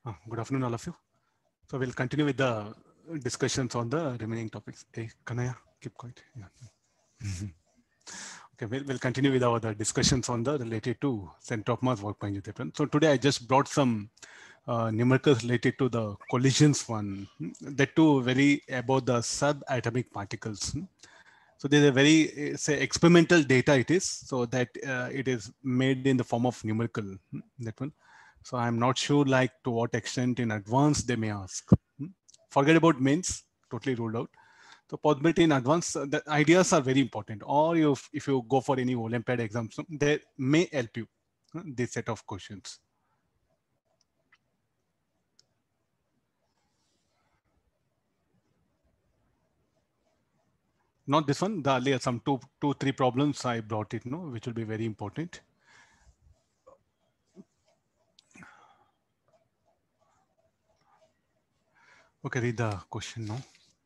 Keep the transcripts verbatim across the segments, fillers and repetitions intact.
Uh, good afternoon, all of you. So we'll continue with the discussions on the remaining topics. Hey, Kanaya, keep quiet. Yeah. Okay, we'll, we'll continue with our the discussions on the related to center of mass work by Newton. So today I just brought some uh, numericals related to the collisions one. hmm, That too very about the subatomic particles. hmm. So there's a very uh, say experimental data it is, so that uh, it is made in the form of numerical. hmm, That one. So I'm not sure like to what extent in advance they may ask. Hmm. Forget about mains, totally ruled out. So possibility in advance, uh, the ideas are very important. Or if, if you go for any Olympiad exams, they may help you, uh, this set of questions. Not this one, the earlier some two, two, three problems I brought it, no, which will be very important. Okay, read the question now.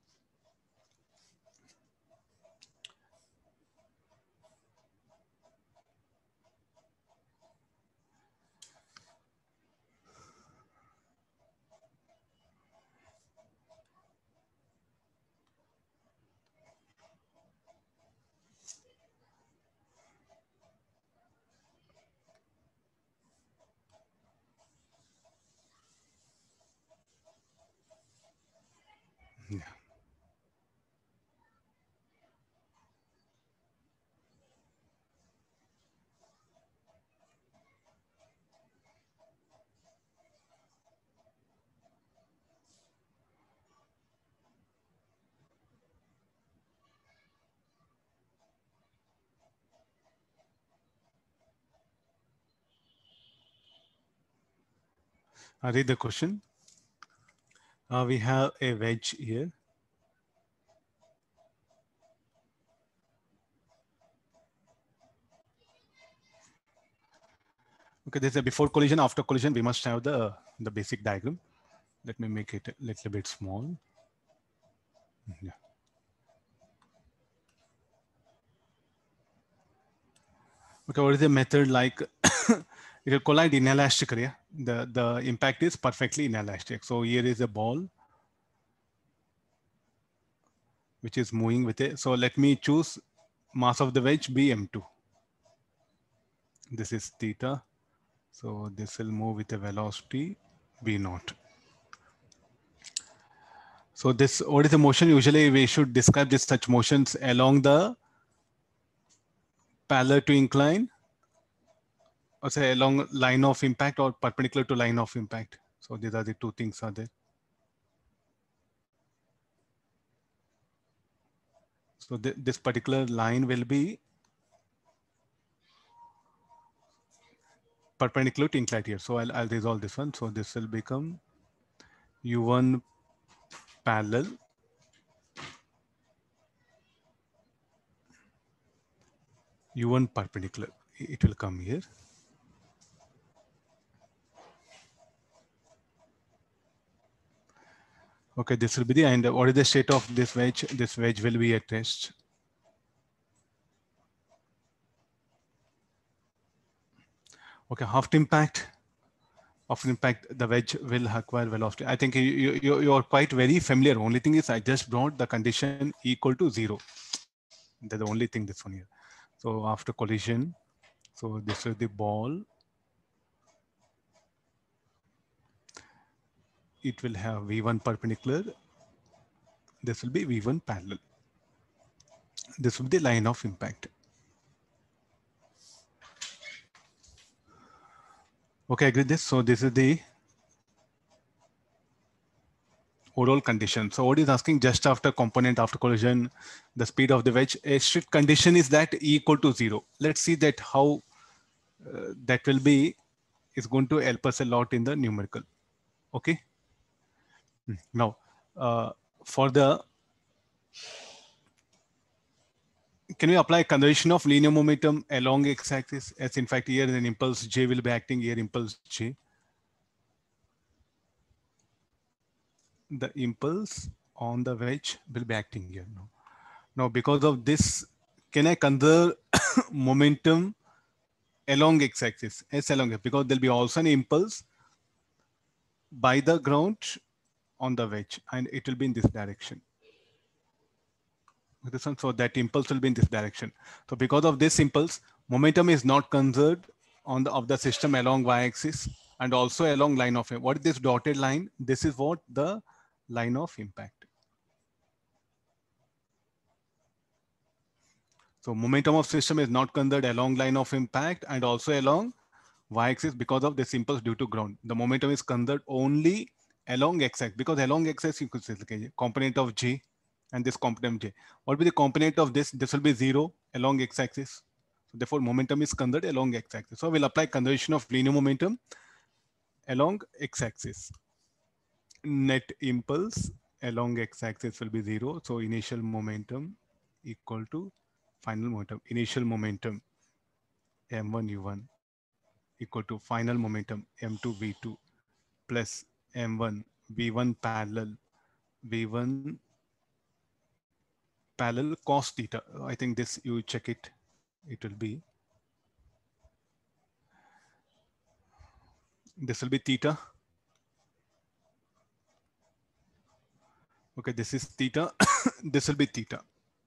Yeah. I read the question. Uh, we have a wedge here. Okay, there's a before collision, after collision. We must have the the basic diagram. Let me make it a little bit small. Yeah. Okay, what is the method like? It will collide inelastically. Yeah? The the impact is perfectly inelastic. So here is a ball which is moving with it. So let me choose mass of the wedge be m two. This is theta. So this will move with a velocity v naught. So this, what is the motion? Usually we should describe this such motions along the parallel to incline, or say along line of impact or perpendicular to line of impact. So these are the two things are there. So th this particular line will be perpendicular to inclined here. So I'll, I'll resolve this one. So this will become u one parallel u one perpendicular. It will come here. Okay, this will be the end. What is the state of this wedge? This wedge will be at rest. Okay, half impact. Of impact, the wedge will acquire velocity. I think you, you, you are quite very familiar. Only thing is I just brought the condition equal to zero. That's the only thing this one here. So after collision, so this is the ball. It will have v one perpendicular. This will be v one parallel. This will be the line of impact. Okay, agree this. So this is the overall condition. So what is asking just after component after collision, the speed of the wedge, a strict condition is that E equal to zero. Let's see that how uh, that will be is going to help us a lot in the numerical. Okay. Now, uh, for the, can we apply conservation of linear momentum along x-axis? As in fact, here an impulse J will be acting here, impulse J. The impulse on the wedge will be acting here now. Now, because of this, can I conserve momentum along x-axis? S along it, because there'll be also an impulse by the ground on the wedge, and it will be in this direction. This one, so that impulse will be in this direction. So because of this impulse, momentum is not conserved on the of the system along y-axis and also along line of, what is this dotted line? This is what the line of impact. So momentum of system is not conserved along line of impact and also along y-axis because of this impulse due to ground. The momentum is conserved only along x-axis, because along x-axis you could say okay, component of J and this component J. What will be the component of this? This will be zero along x-axis. So therefore momentum is conserved along x-axis. So we'll apply conservation of linear momentum along x-axis. Net impulse along x-axis will be zero. So initial momentum equal to final momentum. Initial momentum m one u one equal to final momentum m two v two plus m one v one parallel v one parallel cos theta. I think this you check it, it will be, this will be theta. Okay, this is theta. This will be theta.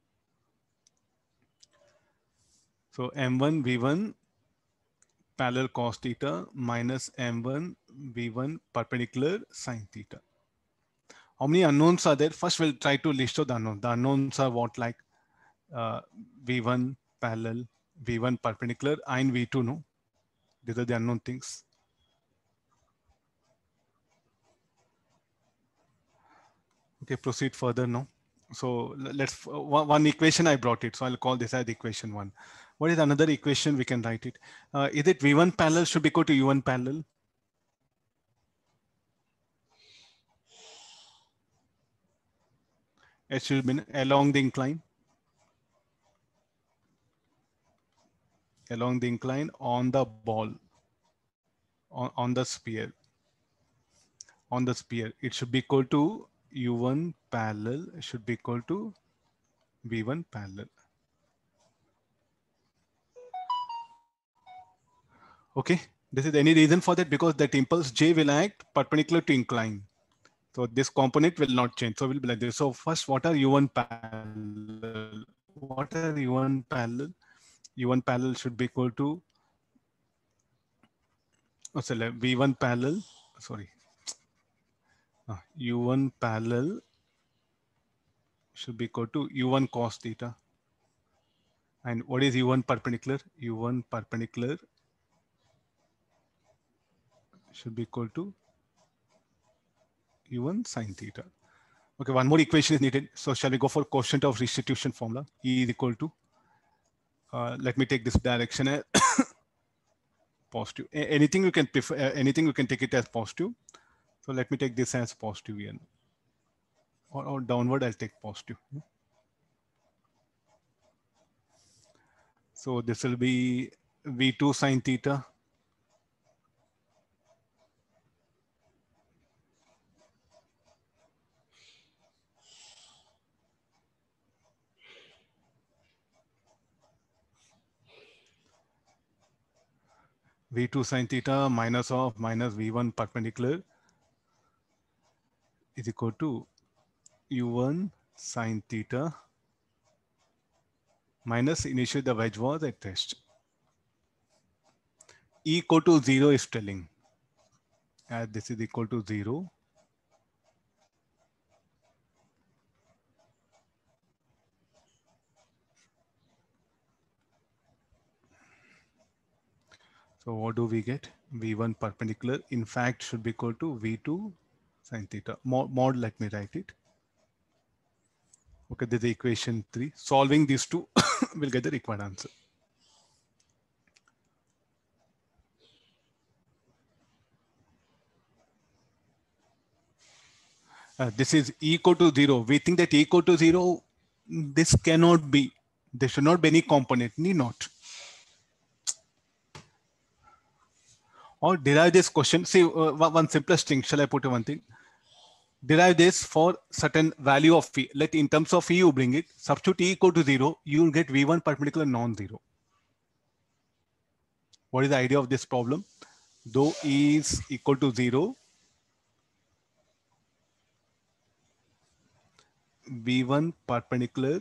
So m one v one parallel cos theta minus m one v one perpendicular sin theta. How many unknowns are there? First, we'll try to list out the unknowns. The unknowns are what, like uh, v one parallel, v one perpendicular, and v two, no? These are the unknown things. Okay, proceed further now. So let's, uh, one equation I brought it. So I'll call this as equation one. What is another equation? We can write it. Uh, is it v one parallel should be equal to u one parallel? It should be along the incline. Along the incline on the ball, on, on the sphere. On the sphere, it should be equal to u one parallel should be equal to v one parallel. Okay, this is any reason for that? Because that impulse J will act perpendicular to incline. So this component will not change. So it will be like this. So first, what are u one parallel? What are u one parallel? u one parallel should be equal to, oh, sorry, v one parallel, sorry. Uh, u one parallel should be equal to u one cos theta. And what is u one perpendicular? u one perpendicular should be equal to u one sin theta. Okay, one more equation is needed. So shall we go for quotient of restitution formula? E is equal to, uh, let me take this direction as positive. A anything you can prefer, uh, anything you can take it as positive. So let me take this as positive here. Or, or downward, I'll take positive. So this will be v two sin theta v two sin theta minus of minus v one perpendicular is equal to u one sin theta minus initially the wedge was at rest. E equal to zero is telling, as this is equal to zero. So what do we get? v one perpendicular, in fact, should be equal to v two sin theta. Mod, mod let me write it. Okay, this is the equation three. Solving these two, we'll get the required answer. Uh, this is E equal to zero. We think that E equal to zero, this cannot be. There should not be any component, need not. Or derive this question. See, uh, one simplest thing. Shall I put one thing? Derive this for certain value of E. Let in terms of E you bring it. Substitute E equal to zero. You will get v one perpendicular non-zero. What is the idea of this problem? Though E is equal to zero, V one perpendicular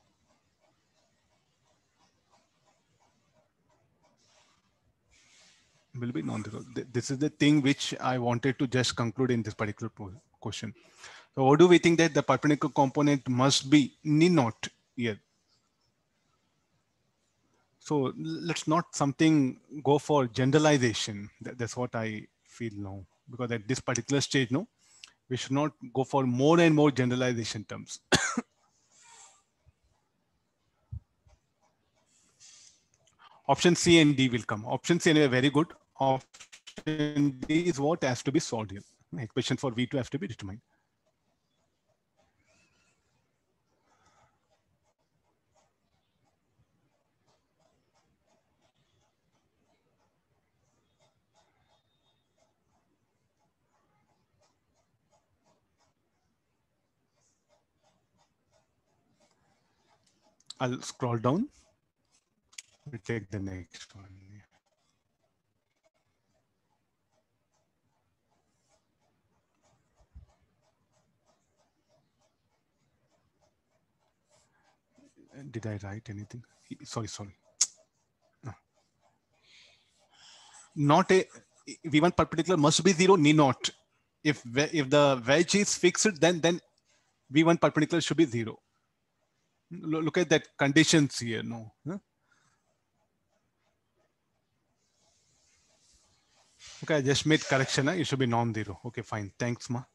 will be non-zero. This is the thing which I wanted to just conclude in this particular question. So what do we think that the perpendicular component must be? Need not here. So let's not something go for generalization. That's what I feel now, because at this particular stage, no, we should not go for more and more generalization terms. Option C and D will come. Option C anyway, very good. Option D is what has to be solved here. Equation for V two has to be determined. I'll scroll down. We'll take the next one. Did I write anything? Sorry, sorry. No. Not a V one perpendicular must be zero, need not. If if the wedge is fixed, then then V one perpendicular should be zero. Look at that conditions here. No. Huh? Okay, I just made correction. Huh? It should be non-zero. Okay, fine. Thanks, ma.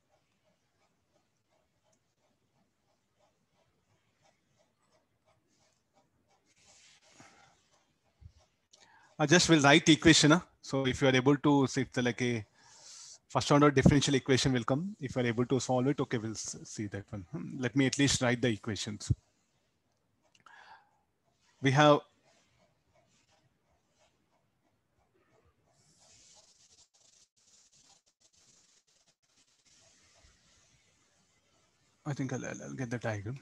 I just will write equation. Huh? So if you are able to see it's like a first order differential equation will come. If you are able to solve it, okay, we'll see that one. Let me at least write the equations. We have I think I'll, I'll get the diagram.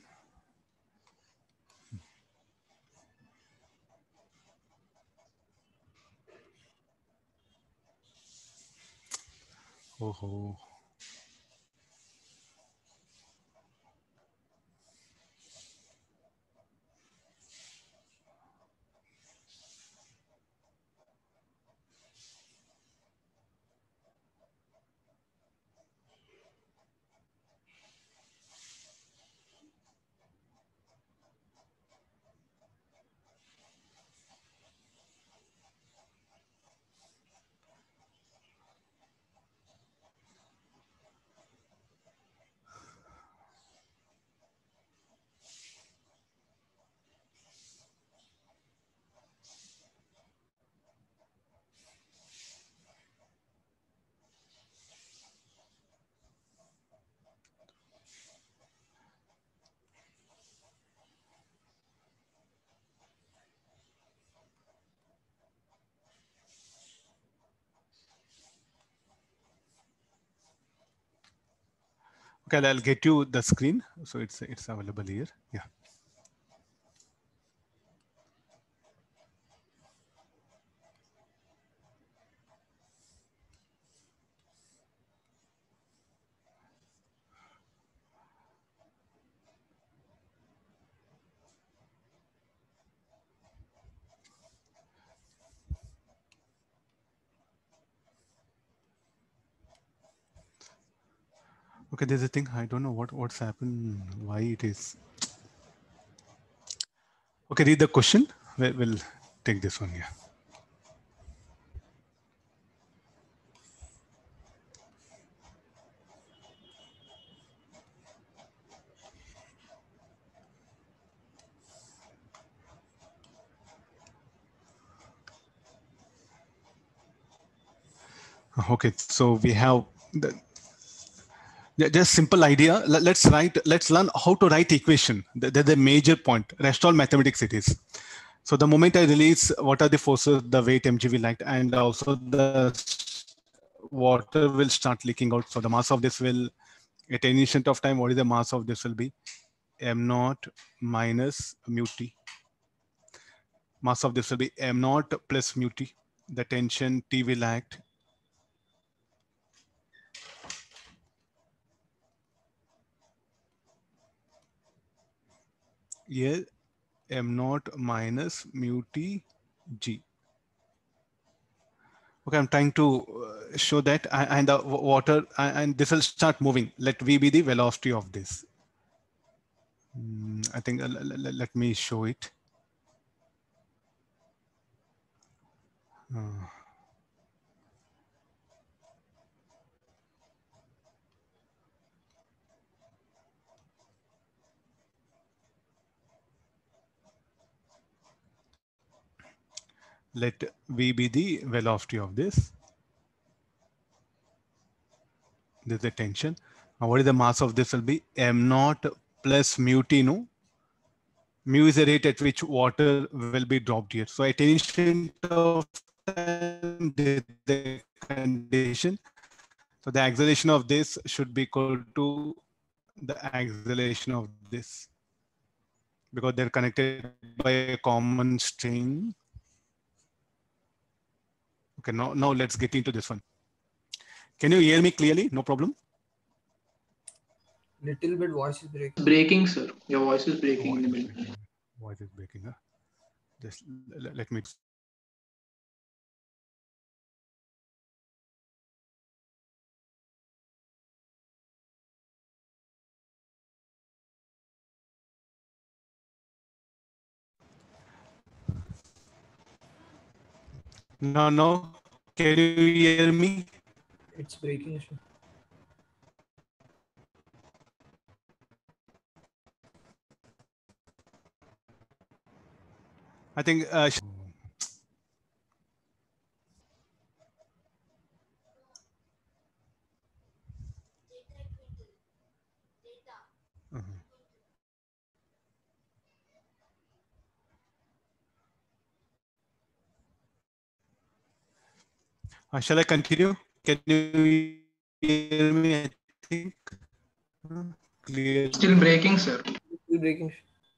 Oh, oh. Okay, I'll get you the screen. So it's it's available here. Yeah. Okay, there's a thing. I don't know what what's happened. Why it is. Okay, read the question. We'll, we'll take this one. Yeah. Okay, so we have the just simple idea. Let's write. Let's learn how to write equation. That's the major point. Rest all mathematics it is. So the moment I release, what are the forces, the weight mg will act, and also the water will start leaking out. So the mass of this will, at any instant of time, what is the mass of this will be? M naught minus mu t. Mass of this will be M naught plus mu t. The tension T will act. here m naught minus mu t g. Okay, I'm trying to uh, show that, and the water, and this will start moving. Let v be the velocity of this. Mm, I think uh, let me show it. Uh, let v be the velocity of this. This is the tension. Now, what is the mass of this will be m naught plus mu t, no? Mu is the rate at which water will be dropped here. So at any instant of time, the condition. So the acceleration of this should be equal to the acceleration of this, because they're connected by a common string. Okay, now, now let's get into this one. Can you hear me clearly? No problem. Little bit voice is breaking. Breaking, sir. Your voice is breaking in the middle. Voice is breaking. Huh? Just let me. No, no. Can you hear me? It's breaking. I think. Uh, uh-huh. Uh, shall I continue? Can you hear me? I think uh, clearly. Still breaking, sir. Still breaking.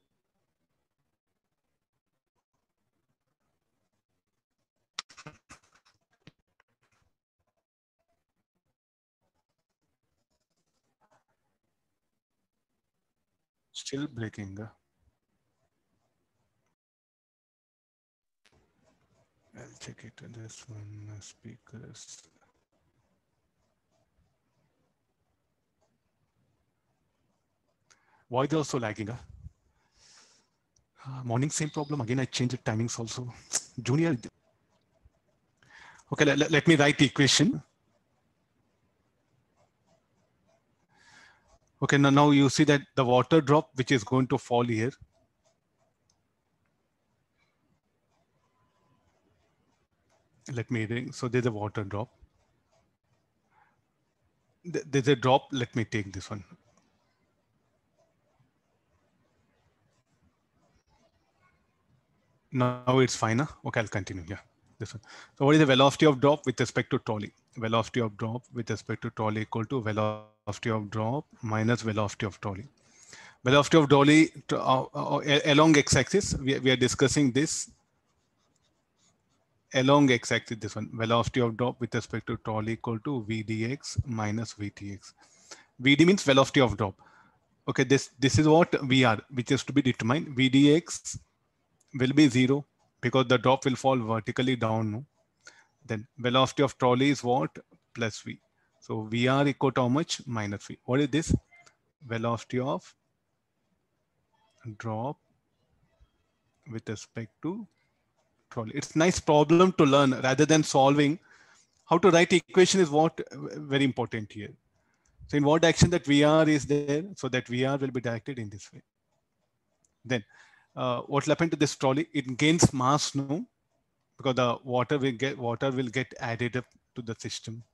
Still breaking. Uh. I'll check it. This one uh, speakers. Why they're also lagging? Uh? Uh, morning, same problem. Again, I changed the timings also. Junior. Okay, let, let me write the equation. Okay, now, now you see that the water drop, which is going to fall here. Let me ring. So there's a water drop. There's a drop. Let me take this one. Now it's fine. Huh? Okay, I'll continue. Yeah, this one. So what is the velocity of drop with respect to trolley? Velocity of drop with respect to trolley equal to velocity of drop minus velocity of trolley. Velocity of trolley to, uh, uh, along x-axis. We, we are discussing this along x-axis. This one, velocity of drop with respect to trolley equal to v dx minus vtx. Vd means velocity of drop. Okay, this this is what V R, which is to be determined. V dx will be zero because the drop will fall vertically down. No? Then velocity of trolley is what? Plus V. So V R equal to how much? Minus V. What is this? Velocity of drop with respect to trolley. It's a nice problem to learn rather than solving. How to write equation is what very important here. So in what direction that V R is there, so that V R will be directed in this way. Then uh, what will happen to this trolley? It gains mass, no? Because the water will get water will get added up to the system.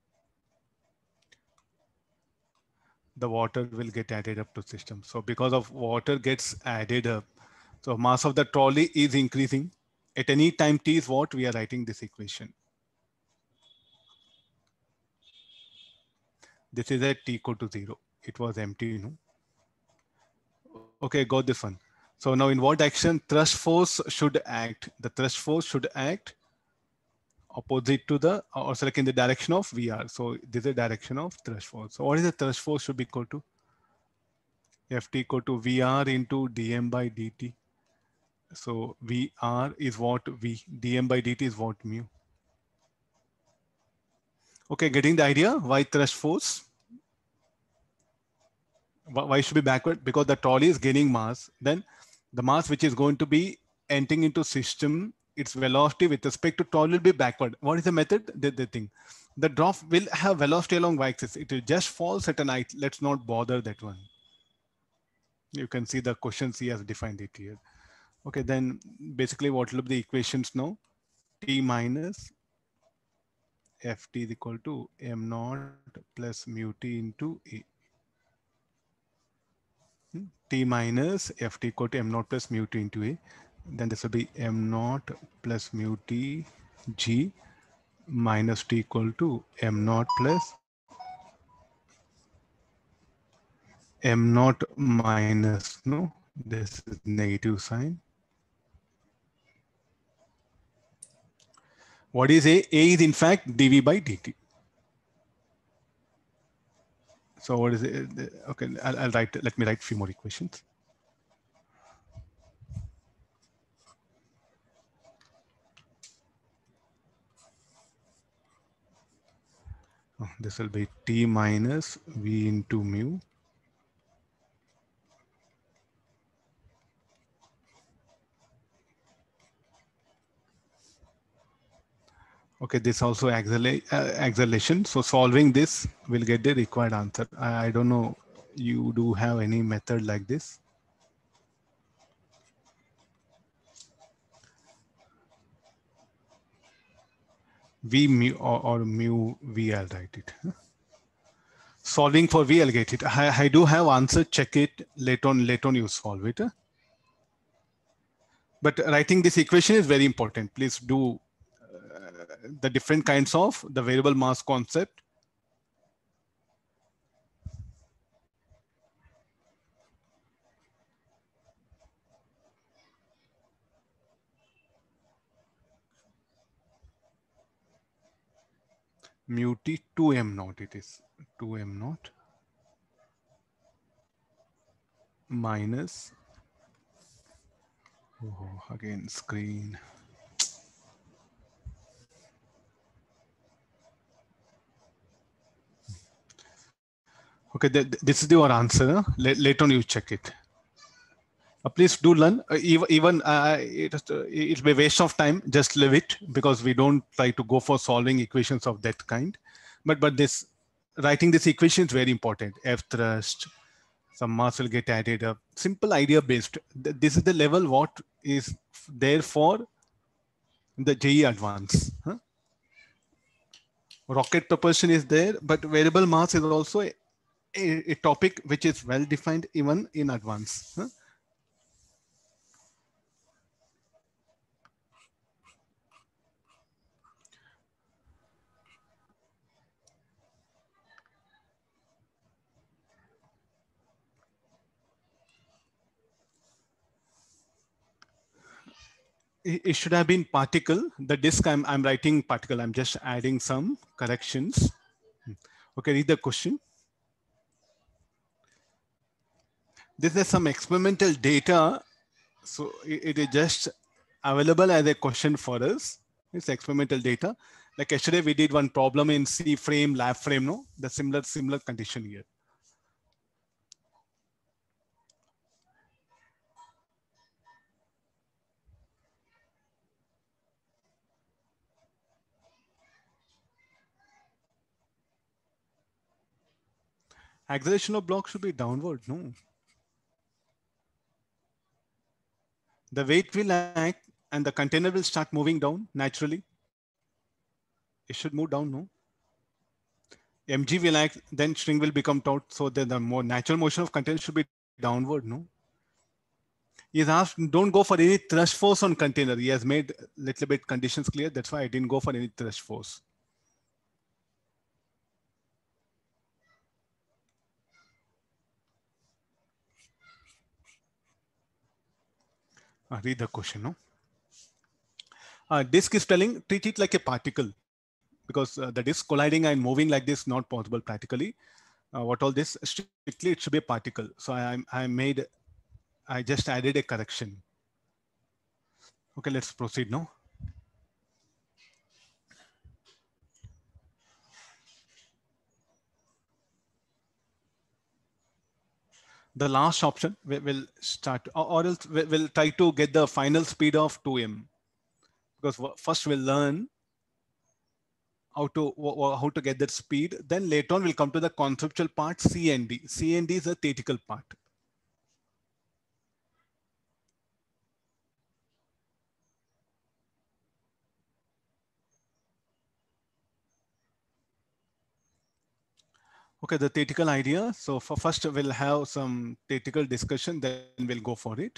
The water will get added up to system. So because of water gets added up, so mass of the trolley is increasing. At any time t is what we are writing this equation. This is at t equal to zero. It was empty, no? Okay, got this one. So now in what action thrust force should act? The thrust force should act opposite to the, or select in the direction of V R. So this is the direction of thrust force. So what is the thrust force should be equal to? Ft equal to Vr into dm by dt. So Vr is what V, dm by dt is what mu. Okay, getting the idea why thrust force? Why should be backward? Because the trolley is gaining mass. Then the mass which is going to be entering into system, its velocity with respect to trolley will be backward. What is the method? The, the thing. The drop will have velocity along y-axis. It will just fall at a height. Let's not bother that one. You can see the questions he has defined it here. Okay, then basically what will be the equations now? T minus Ft is equal to m naught plus mu t into A. T minus Ft equal to m naught plus mu t into A. Then this will be m naught plus mu t g minus t equal to m naught plus m naught minus, no, this is negative sign. What is A? A is in fact dv by dt. So what is it? Okay, I'll, I'll write, let me write a few more equations. Oh, this will be T minus V into mu. Okay, this also acceleration. Uh, acceleration. So solving this will get the required answer. I, I don't know, you do have any method like this? V mu or, or mu V, I'll write it. Solving for V, I'll get it. I, I do have answer, check it, later on, later on you solve it. But writing this equation is very important. Please do uh, the different kinds of the variable mass concept. Mu t two m naught, it is two m naught minus, oh, again screen. Okay, th this is your answer. Huh? Later on you check it. Uh, please do learn. Uh, even even uh, it, uh, it'll be a waste of time. Just leave it, because we don't try to go for solving equations of that kind. But but this writing this equation is very important. F thrust, some mass will get added up. Simple idea based. This is the level what is there for the J E E Advanced. Huh? Rocket propulsion is there, but variable mass is also a, a, a topic which is well defined even in advance. Huh? It should have been particle. The disk, I'm, I'm writing particle. I'm just adding some corrections. Okay, read the question. This is some experimental data. So it, it is just available as a question for us. It's experimental data. Like yesterday we did one problem in C frame, lab frame, no? The similar, similar condition here. Acceleration of block should be downward, no? The weight will act and the container will start moving down naturally. It should move down, no? M G will act, then string will become taut. So then the more natural motion of container should be downward, no? He has asked, don't go for any thrust force on container. He has made a little bit conditions clear. That's why I didn't go for any thrust force. Uh, read the question, no? Uh, disk is telling, treat it like a particle, because uh, the disk colliding and moving like this, not possible practically. uh, what all this? Strictly, it should be a particle. So I, I made, I just added a correction. Okay, let's proceed now. The last option we will start, or, or else we- we'll try to get the final speed of two M, because w- first we'll learn how to w- w- how to get that speed. Then later on we'll come to the conceptual part, C and D. C and D is a theoretical part. Okay, the theoretical idea. So for first we'll have some theoretical discussion, then we'll go for it.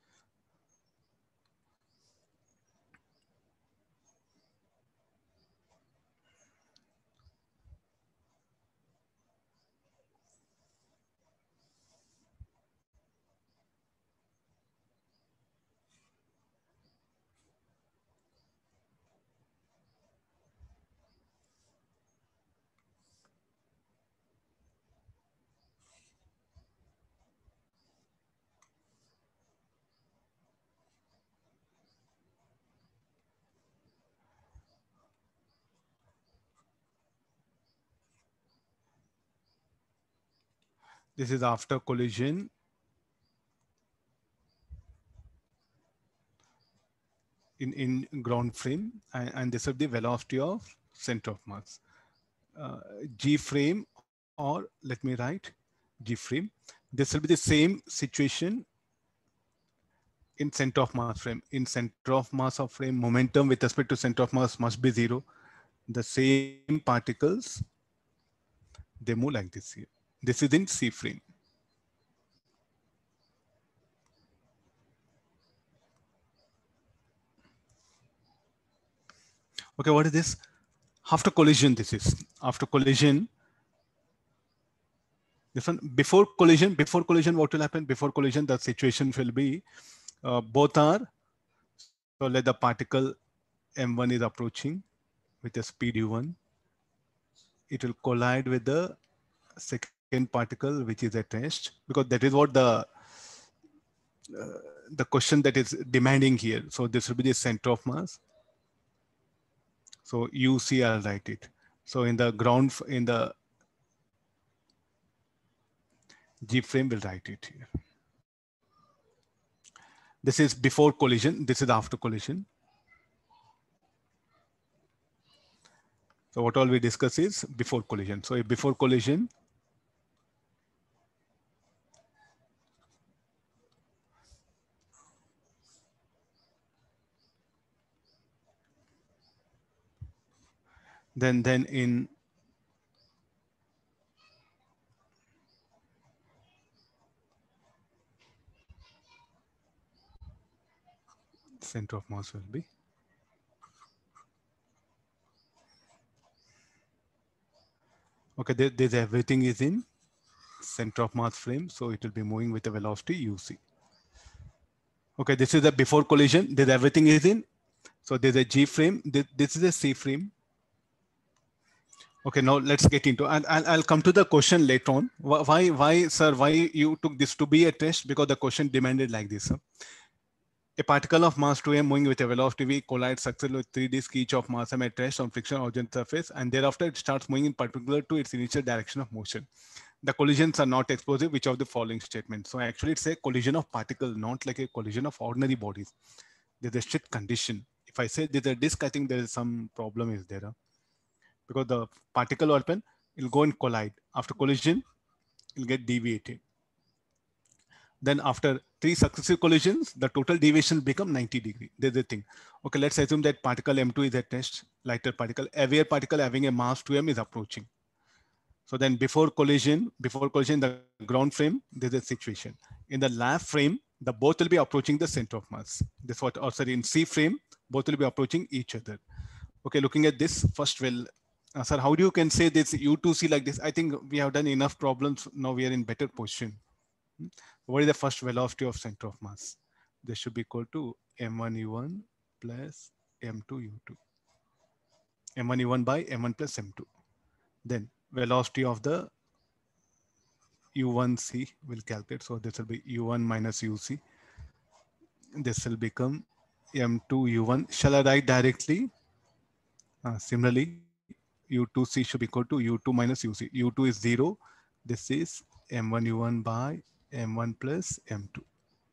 This is after collision. In, in ground frame, and, and this is the velocity of center of mass. Uh, G frame, or let me write G frame. This will be the same situation in center of mass frame. In center of mass of frame, momentum with respect to center of mass must be zero. The same particles, they move like this here. This is in C frame. Okay, what is this? After collision, this is. After collision, this one, before collision, before collision, what will happen? Before collision, the situation will be, uh, both are, so let the particle M one is approaching with a speed U one. It will collide with the second particle, which is at rest, because that is what the uh, the question that is demanding here. So this will be the center of mass. So U C, I'll write it. So in the ground, in the G frame, we'll write it here. This is before collision. This is after collision. So what all we discuss is before collision. So before collision, then then in center of mass will be, okay, there, there's everything is in center of mass frame. So it will be moving with a velocity U C. Okay, this is the before collision. There's everything is in. So there's a G frame. This, this is a C frame. Okay, now let's get into, and I'll, I'll come to the question later on. Why, why, sir, why you took this to be a test? Because the question demanded like this. Sir. A particle of mass two m moving with a velocity v collides successfully with three disks each of mass m at rest on friction origin surface, and thereafter it starts moving in particular to its initial direction of motion. The collisions are not explosive, which of the following statements? So actually it's a collision of particle, not like a collision of ordinary bodies. There's a strict condition. If I say there's a disk, I think there is some problem is there. Huh? Because the particle open, it'll go and collide. After collision, it'll get deviated. Then after three successive collisions, the total deviation will become ninety degree. There's the thing. Okay, let's assume that particle M two is at rest, lighter particle. Every particle having a mass two m is approaching. So then before collision, before collision, the ground frame, there's a situation. In the lab frame, the both will be approaching the center of mass. This what, or sorry, in C frame, both will be approaching each other. Okay, looking at this, first will, uh, sir, how do you can say this U two C like this? I think we have done enough problems. Now we are in better position. What is the first velocity of center of mass? This should be equal to M one U one plus M two U two. M one U one by M one plus M two. Then velocity of the U one C will calculate. So this will be U one minus U C. This will become M two U one. Shall I write directly? Uh, similarly, U two C should be equal to U two minus U C. U two is zero. This is M one U one by M one plus M two.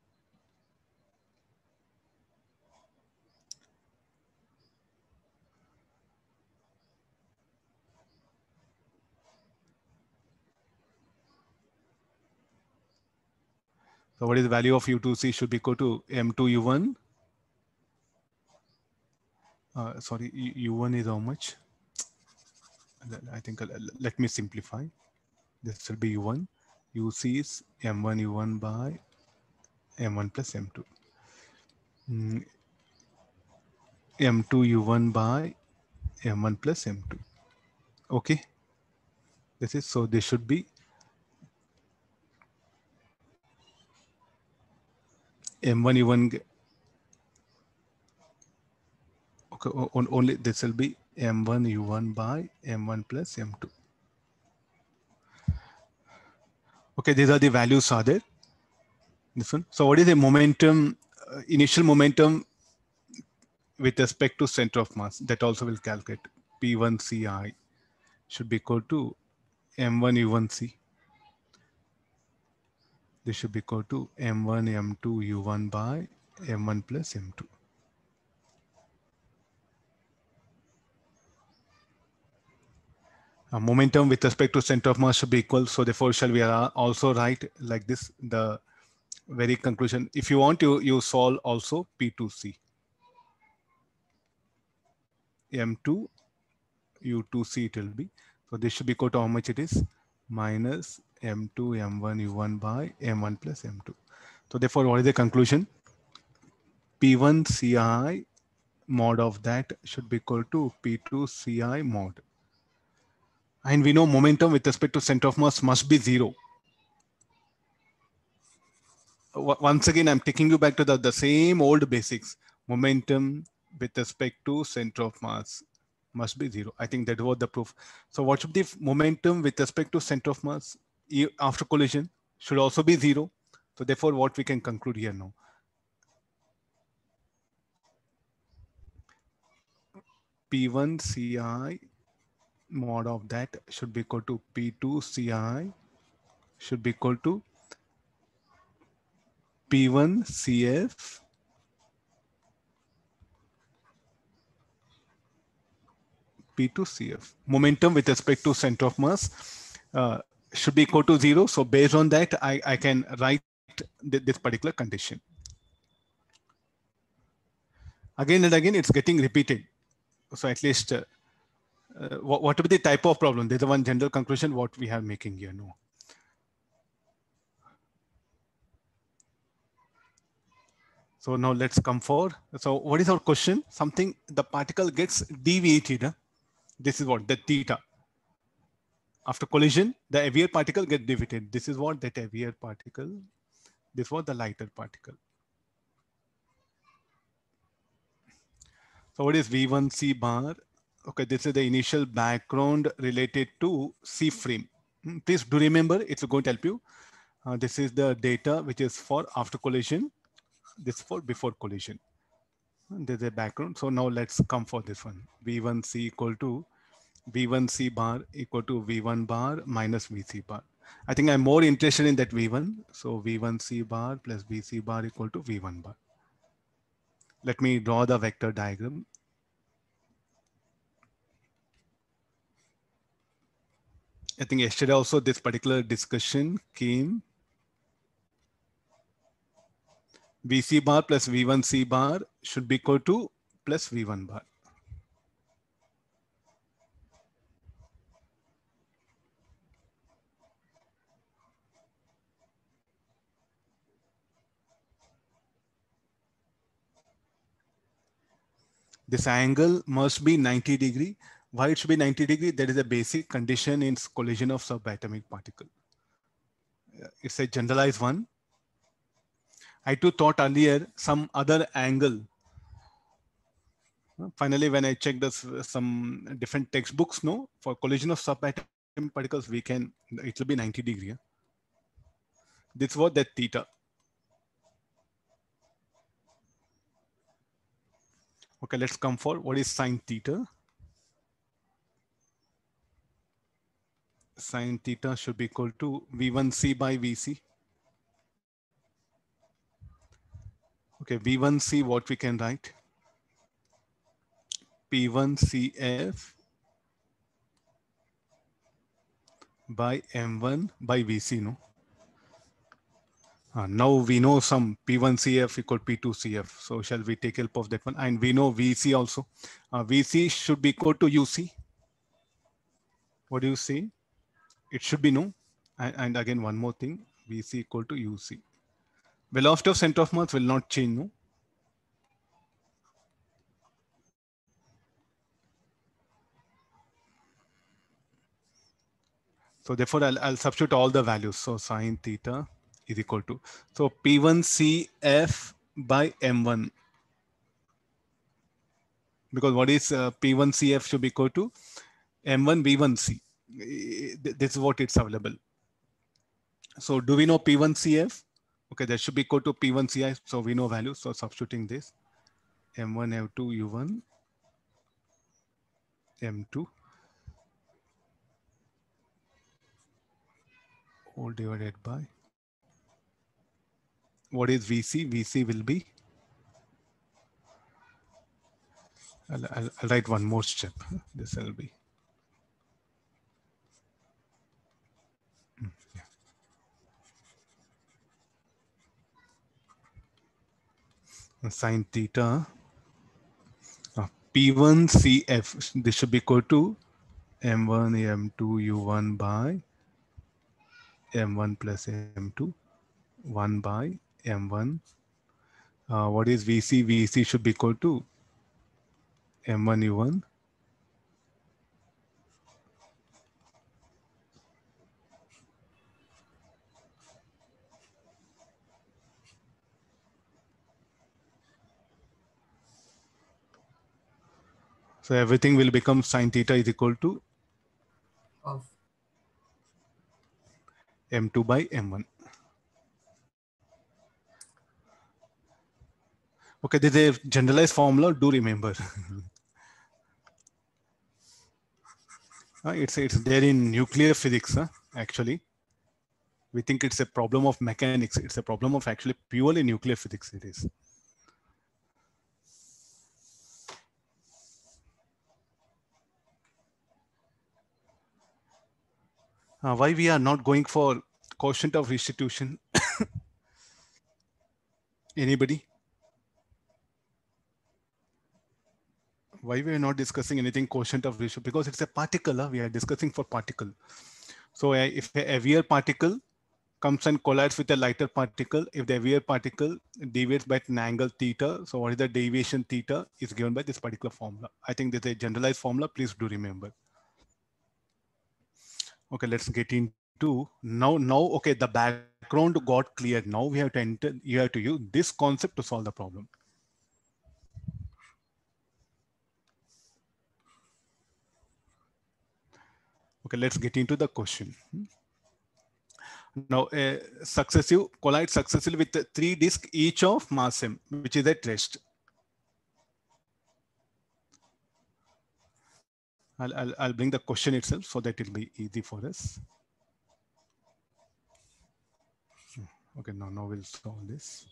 So what is the value of U two C should be equal to M two U one? Uh, sorry, U one is how much? I think uh, let me simplify. This will be U one. U C is M one U one by M one plus M two. Mm, M two U one by M one plus M two. Okay. This is so this should be M one U one. Okay, only this will be M one U one by M one plus M two. Okay, these are the values are there. This one. So what is the momentum, uh, initial momentum with respect to center of mass? That also will calculate. P one C I should be equal to M one U one C. This should be equal to M one M two U one by M one plus M two. Uh, momentum with respect to center of mass should be equal. So therefore, shall we also write like this, the very conclusion. If you want to, you solve also P two C. M two U two C it will be. So this should be equal to how much it is? Minus M two M one U one by M one plus M two. So therefore, what is the conclusion? P one C I mod of that should be equal to P two C I mod. And we know momentum with respect to center of mass must be zero. Once again, I'm taking you back to the, the same old basics. Momentum with respect to center of mass must be zero. I think that was the proof. So what should be the momentum with respect to center of mass after collision? Should also be zero. So therefore, what we can conclude here now? P one C I mod of that should be equal to P two C I should be equal to P one C F P two C F. Momentum with respect to center of mass uh, should be equal to zero. So based on that, I, I can write th this particular condition. Again and again, it's getting repeated. So at least uh, uh, what, what will be the type of problem? There's the one general conclusion what we are making here. No. So now let's come for, so what is our question? Something, the particle gets deviated. Huh? This is what, the theta. After collision, the heavier particle gets deviated. This is what, that heavier particle. This was the lighter particle. So what is V one C bar? Okay, this is the initial background related to C frame. Please do remember, it's going to help you. Uh, this is the data which is for after collision. This for before collision. There's a background. So now let's come for this one. V one C equal to V one C bar equal to V one bar minus V C bar. I think I'm more interested in that V one. So V one C bar plus V C bar equal to V one bar. Let me draw the vector diagram. I think yesterday also this particular discussion came. V C bar plus V one C bar should be equal to plus V one bar. This angle must be ninety degree. Why it should be ninety degree? That is a basic condition in collision of subatomic particle. It's a generalized one. I too thought earlier some other angle. Finally, when I checked this, some different textbooks, no, for collision of subatomic particles, we can, it will be ninety degree. This was that theta. Okay, let's come for what is sine theta. Sine theta should be equal to V one C by V C. Okay, V one C, what we can write? P one C F by M one by V C, no? Uh, now we know some P one C F equal P two C F. So shall we take help of that one? And we know V C also. Uh, V C should be equal to U C. What do you say? It should be no. And, and again, one more thing, V C equal to U C. Velocity of center of mass will not change, no? So therefore, I'll, I'll substitute all the values. So sine theta is equal to, so P one C F by M one. Because what is uh, P one C F should be equal to M one V one C. This is what it's available. So do we know P one C F? Okay, that should be equal to P one C F. So we know values. So substituting this, M one M two U one M two all divided by, what is V C? V C will be, I'll, I'll, I'll write one more step. This will be, yeah. Sine theta, uh, P one C F, this should be equal to M one M two U one by M one plus M two, one by M one. Uh, what is V C? V C should be equal to M one U one. So everything will become sine theta is equal to Of M two by M one. Okay, this is a generalized formula. Do remember. uh, it's it's there in nuclear physics. Huh? Actually, we think it's a problem of mechanics. It's a problem of actually purely nuclear physics. It is. Uh, why we are not going for quotient of restitution? Anybody? Why we are not discussing anything quotient of restitution? Because it's a particle. Huh? We are discussing for particle. So uh, if a heavier particle comes and collides with a lighter particle, if the heavier particle deviates by an angle theta, so what is the deviation theta is given by this particular formula. I think there's a generalized formula. Please do remember. Okay, let's get into now. Now, okay, the background got clear. Now we have to enter. You have to use this concept to solve the problem. Okay, let's get into the question. Now, a successive collide successively with three disks each of mass m, which is at rest. I'll, I'll, I'll bring the question itself so that it'll be easy for us. Okay, now, now we'll solve this.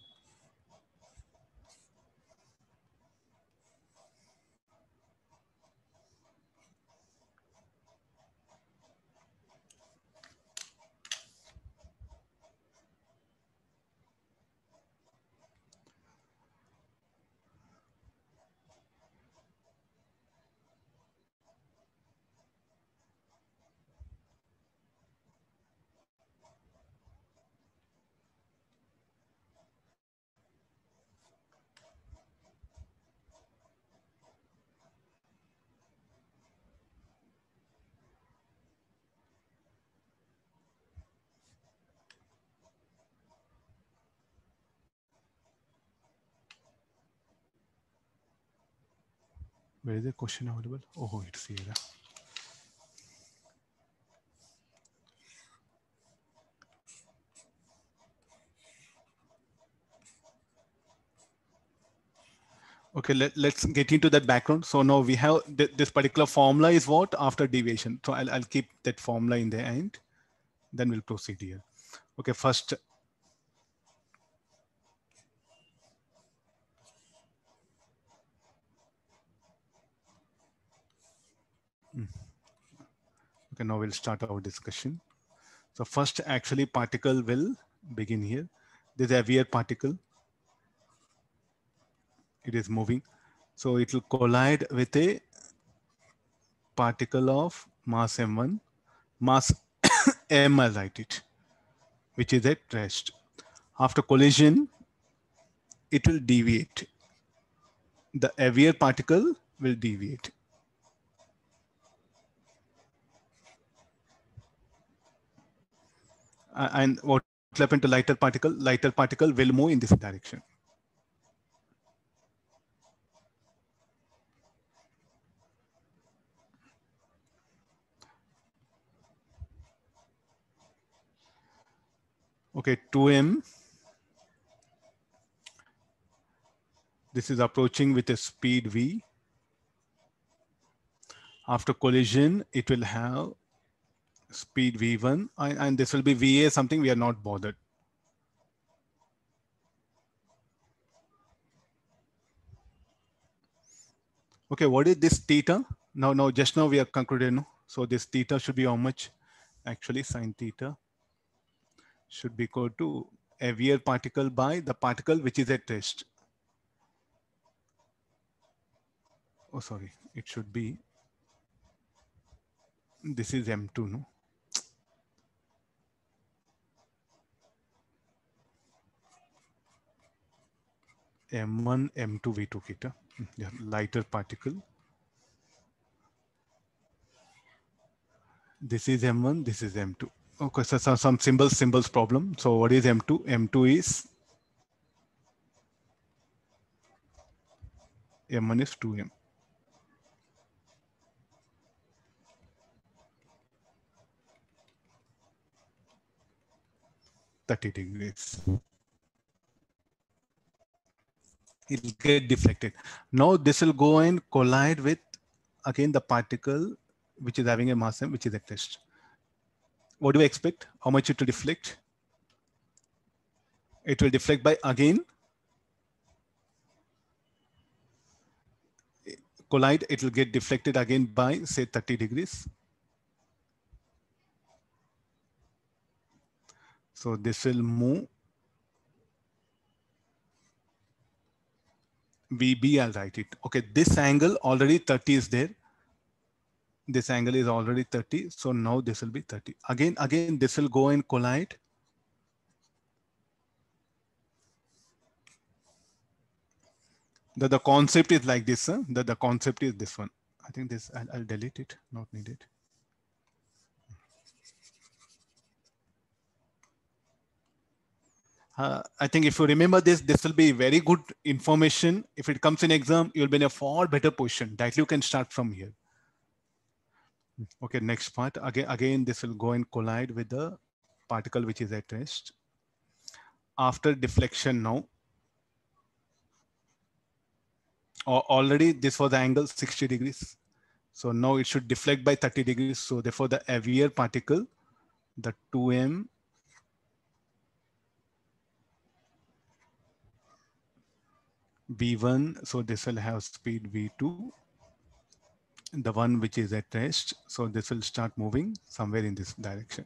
Where is the question available? Oh, it's here. Okay, let, let's get into that background. So now we have th this particular formula is what after deviation. So I'll, I'll keep that formula in the end. Then we'll proceed here. Okay, first. Okay, now we'll start our discussion. So first actually particle will begin here. This is a weird particle. It is moving. So it will collide with a particle of mass m one, mass m, I'll write it, which is at rest. After collision, it will deviate. The heavier particle will deviate. Uh, and what will happen to lighter particle? Lighter particle will move in this direction. Okay, two m. This is approaching with a speed v. After collision, it will have speed v one, and, and this will be va something we are not bothered. Okay, what is this theta? Now, now just now we are concluded. No? So this theta should be how much? Actually, sine theta should be equal to heavier particle by the particle which is at rest. Oh, sorry, it should be. This is m two, no? m one, m two, v two theta. Yeah, lighter particle. This is m one, this is m two. Okay, so some, some symbols, symbols problem. So what is m two? m two is, m one is two m. thirty degrees. It will get deflected. Now this will go and collide with, again, the particle which is having a mass m, which is at rest. What do you expect? How much it will deflect? It will deflect by, again, collide, it will get deflected again by, say, thirty degrees. So this will move. V B, I'll write it. Okay, this angle already thirty is there. This angle is already thirty. So now this will be thirty. Again, again, this will go and collide. The, the concept is like this. Huh? The, the concept is this one. I think this, I'll, I'll delete it, not needed. Uh, I think if you remember this, this will be very good information. If it comes in exam, you'll be in a far better position. That you can start from here. Okay, next part. Again, again, this will go and collide with the particle which is at rest. After deflection now, already this was the angle sixty degrees. So now it should deflect by thirty degrees. So therefore the heavier particle, the two m, v one, so this will have speed v two, the one which is at rest. So this will start moving somewhere in this direction.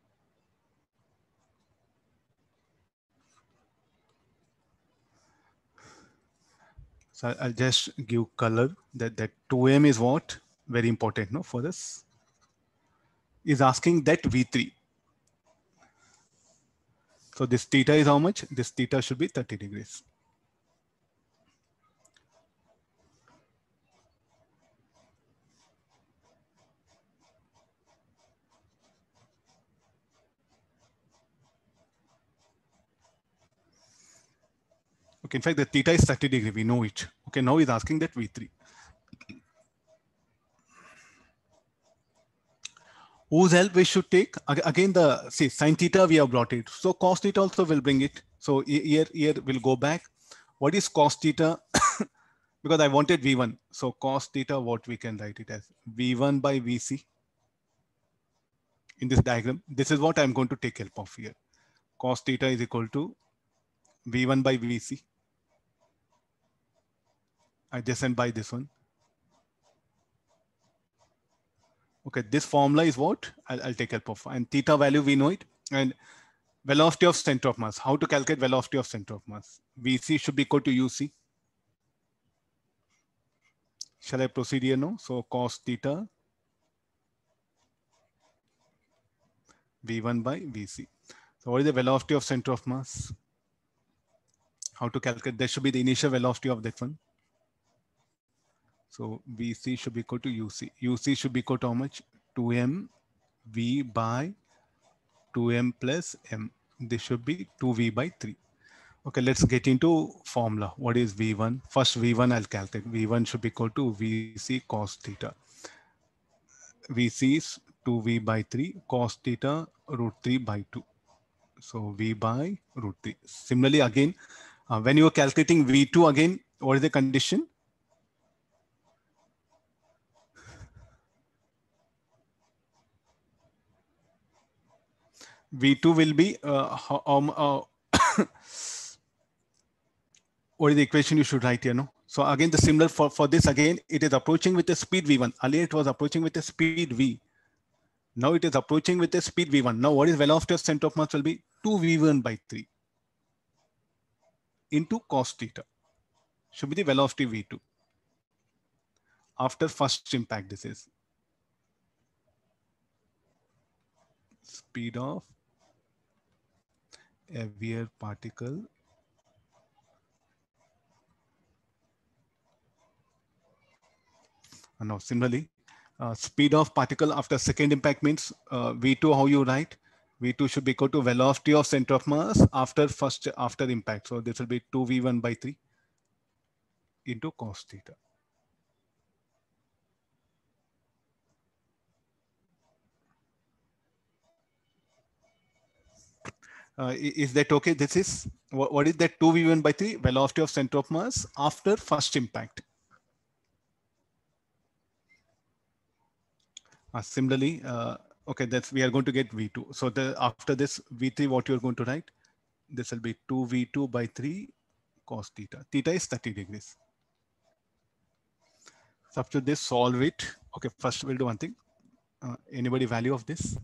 So I'll just give color that, that two m is what? Very important, no, for this. Is asking that v three. So this theta is how much? This theta should be thirty degrees. Okay, in fact, the theta is thirty degree, we know it. Okay, now he's asking that v three. Whose help we should take? Again, the, see, sine theta, we have brought it. So cos theta also will bring it. So here, here we'll go back. What is cos theta? because I wanted V one. So cos theta, what we can write it as V one by V C. In this diagram, this is what I'm going to take help of here. Cos theta is equal to V one by V C. Adjacent by this one. Okay, this formula is what I'll, I'll take help of. And theta value, we know it. And velocity of center of mass. How to calculate velocity of center of mass? V C should be equal to U C. Shall I proceed here now? So cos theta V one by V C. So what is the velocity of center of mass? How to calculate? There should be the initial velocity of that one. So V C should be equal to U C. U C should be equal to how much? two m V by two m plus m. This should be two V by three. Okay, let's get into formula. What is V one? First V one I'll calculate. V one should be equal to V C cos theta. V C is two V by three, cos theta root three by two. So V by root three. Similarly, again, uh, when you are calculating V two again, what is the condition? V two will be, uh, um, uh, what is the equation you should write here? No? So again, the similar for, for this again, it is approaching with the speed V one. Earlier it was approaching with the speed V. Now it is approaching with the speed V one. Now what is velocity of center of mass will be two V one by three into cos theta. Should be the velocity V two. After first impact, this is speed of heavier particle and now similarly uh, speed of particle after second impact means uh, V two, how you write? V two should be equal to velocity of center of mass after first after impact. So this will be two V one by three into cos theta. Uh, is that okay? This is what, what is that two V one by three? Velocity of center of mass after first impact. Uh, similarly, uh, okay, that's we are going to get V two. So the after this V three, what you're going to write? This will be two V two by three cos theta. Theta is thirty degrees. So after this, solve it. Okay, first we'll do one thing. Uh, anybody value of this?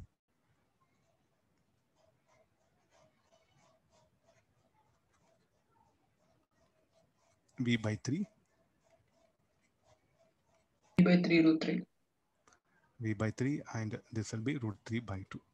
V by three. V by three root three. V by three, and this will be root three by two.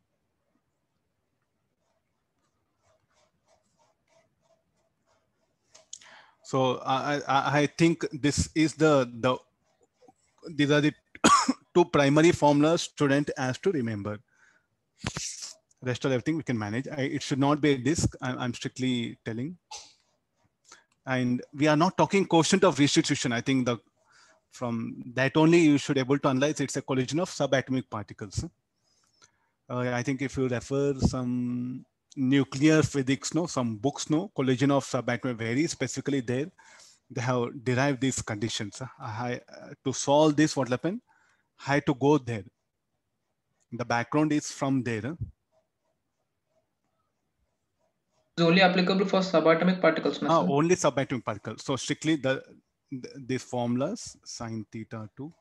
So I, I, I think this is the, the these are the two primary formulas student has to remember. Rest of everything we can manage. I, it should not be a disk. I, I'm strictly telling. And we are not talking quotient of restitution. I think the from that only you should able to analyze it's a collision of subatomic particles. Uh, I think if you refer some nuclear physics, no, some books, no, collision of subatomic, very specifically there, they have derived these conditions. I, uh, to solve this, what happened? I had to go there. The background is from there. It's only applicable for subatomic particles. Ah, only subatomic particles. So strictly the, the these formulas, sine theta two.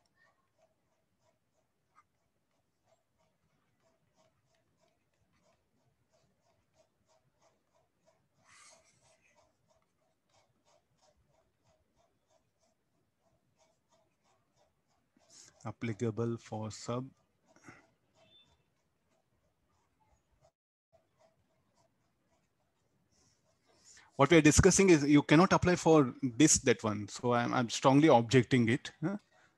Applicable for sub. What we are discussing is you cannot apply for this, that one. So I'm, I'm strongly objecting it huh?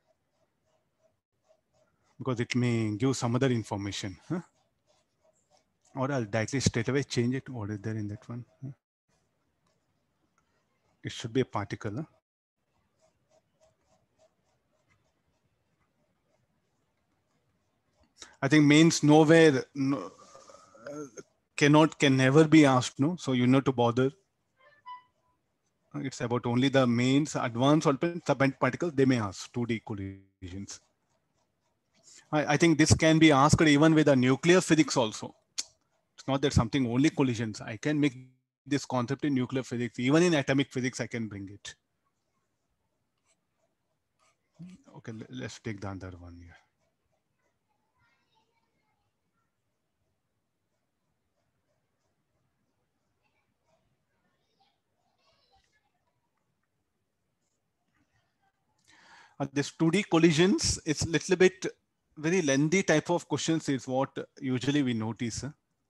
because it may give some other information. Huh? Or I'll directly straight away change it. What is there in that one? Huh? It should be a particle. Huh? I think means nowhere, no, uh, cannot, can never be asked. No, so you know to bother. It's about only the mains, advanced subatomic particles. They may ask two D collisions. I, I think this can be asked even with the nuclear physics also. It's not that something only collisions. I can make this concept in nuclear physics. Even in atomic physics, I can bring it. Okay, let's take the other one here. Uh, this two D collisions, it's a little bit very lengthy type of questions is what usually we notice.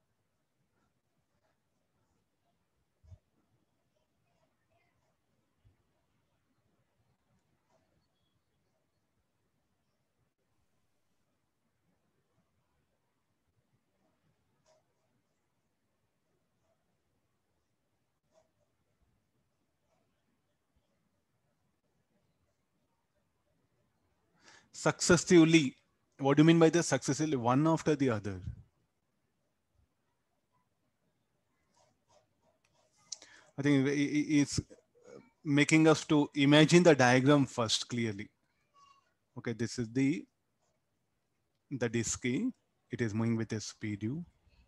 Successively, what do you mean by the successively? One after the other. I think it's making us to imagine the diagram first clearly. Okay, this is the the disk A. It is moving with a speed u.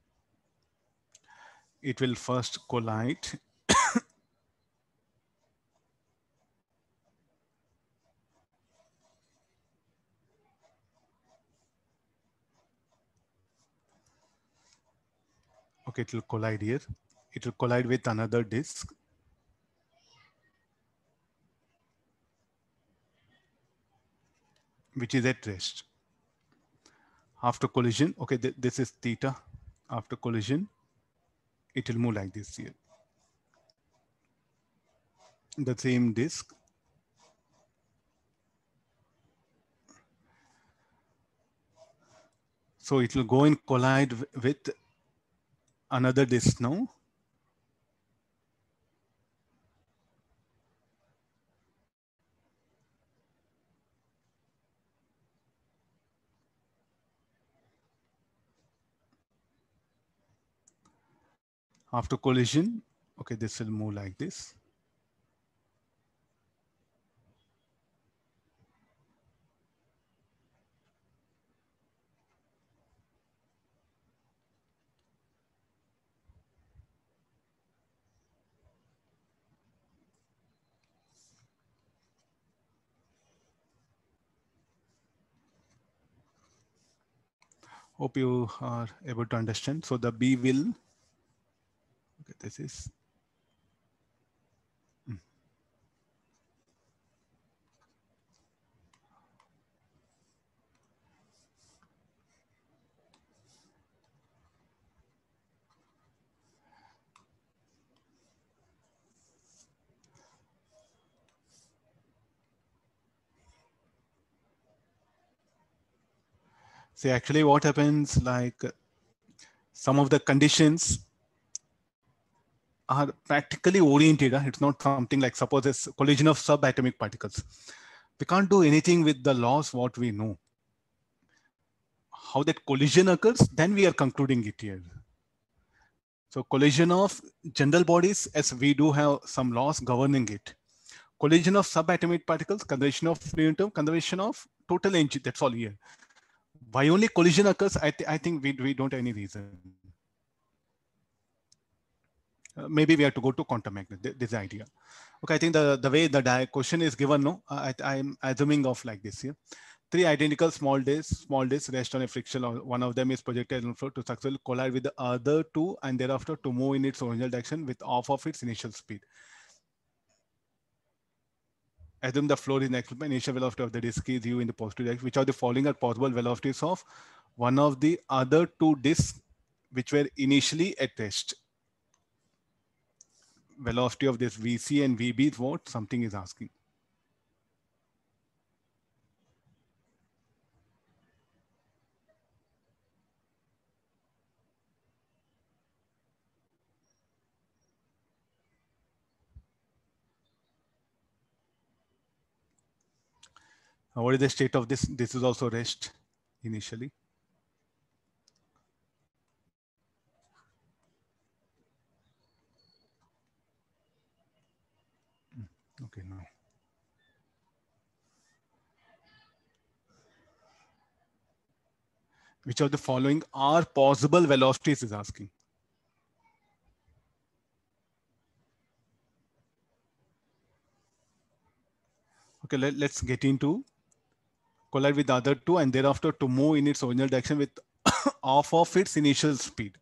It will first collide. Okay, it will collide here. It will collide with another disk. Which is at rest. After collision, okay, th this is theta. After collision, it will move like this here. The same disk. So it will go and collide with another disk now. After collision, okay, this will move like this. Hope you are able to understand. So the B will, okay, this is, hmm. See, actually what happens, like some of the conditions are practically oriented. It's not something like, suppose it's collision of subatomic particles. We can't do anything with the laws what we know. How that collision occurs, then we are concluding it here. So collision of general bodies, as we do have some laws governing it. Collision of subatomic particles, conservation of free atom, conservation of total energy, that's all here. Why only collision occurs, I, th I think we, we don't have any reason. Uh, maybe we have to go to quantum mechanics, this idea. Okay, I think the, the way the question is given, no, I, I'm assuming of like this here. Three identical small disks, small disks rest on a friction. One of them is projected on the floor to successfully collide with the other two and thereafter to move in its original direction with half of its initial speed. Assume the floor is next to the initial velocity of the disk is u in the positive direction. Which of the following are possible velocities of one of the other two disks which were initially at rest? Velocity of this V C and V B is what something is asking. What is the state of this? This is also rest initially. Okay, no. Which of the following are possible velocities is asking. Okay, let, let's get into collide with the other two and thereafter to move in its original direction with half of its initial speed.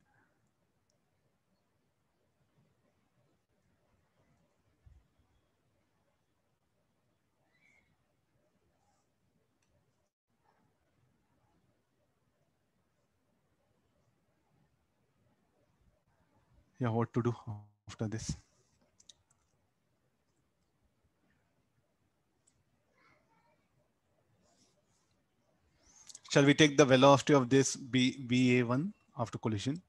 Yeah, what to do after this? Shall we take the velocity of this B, V A one after collision?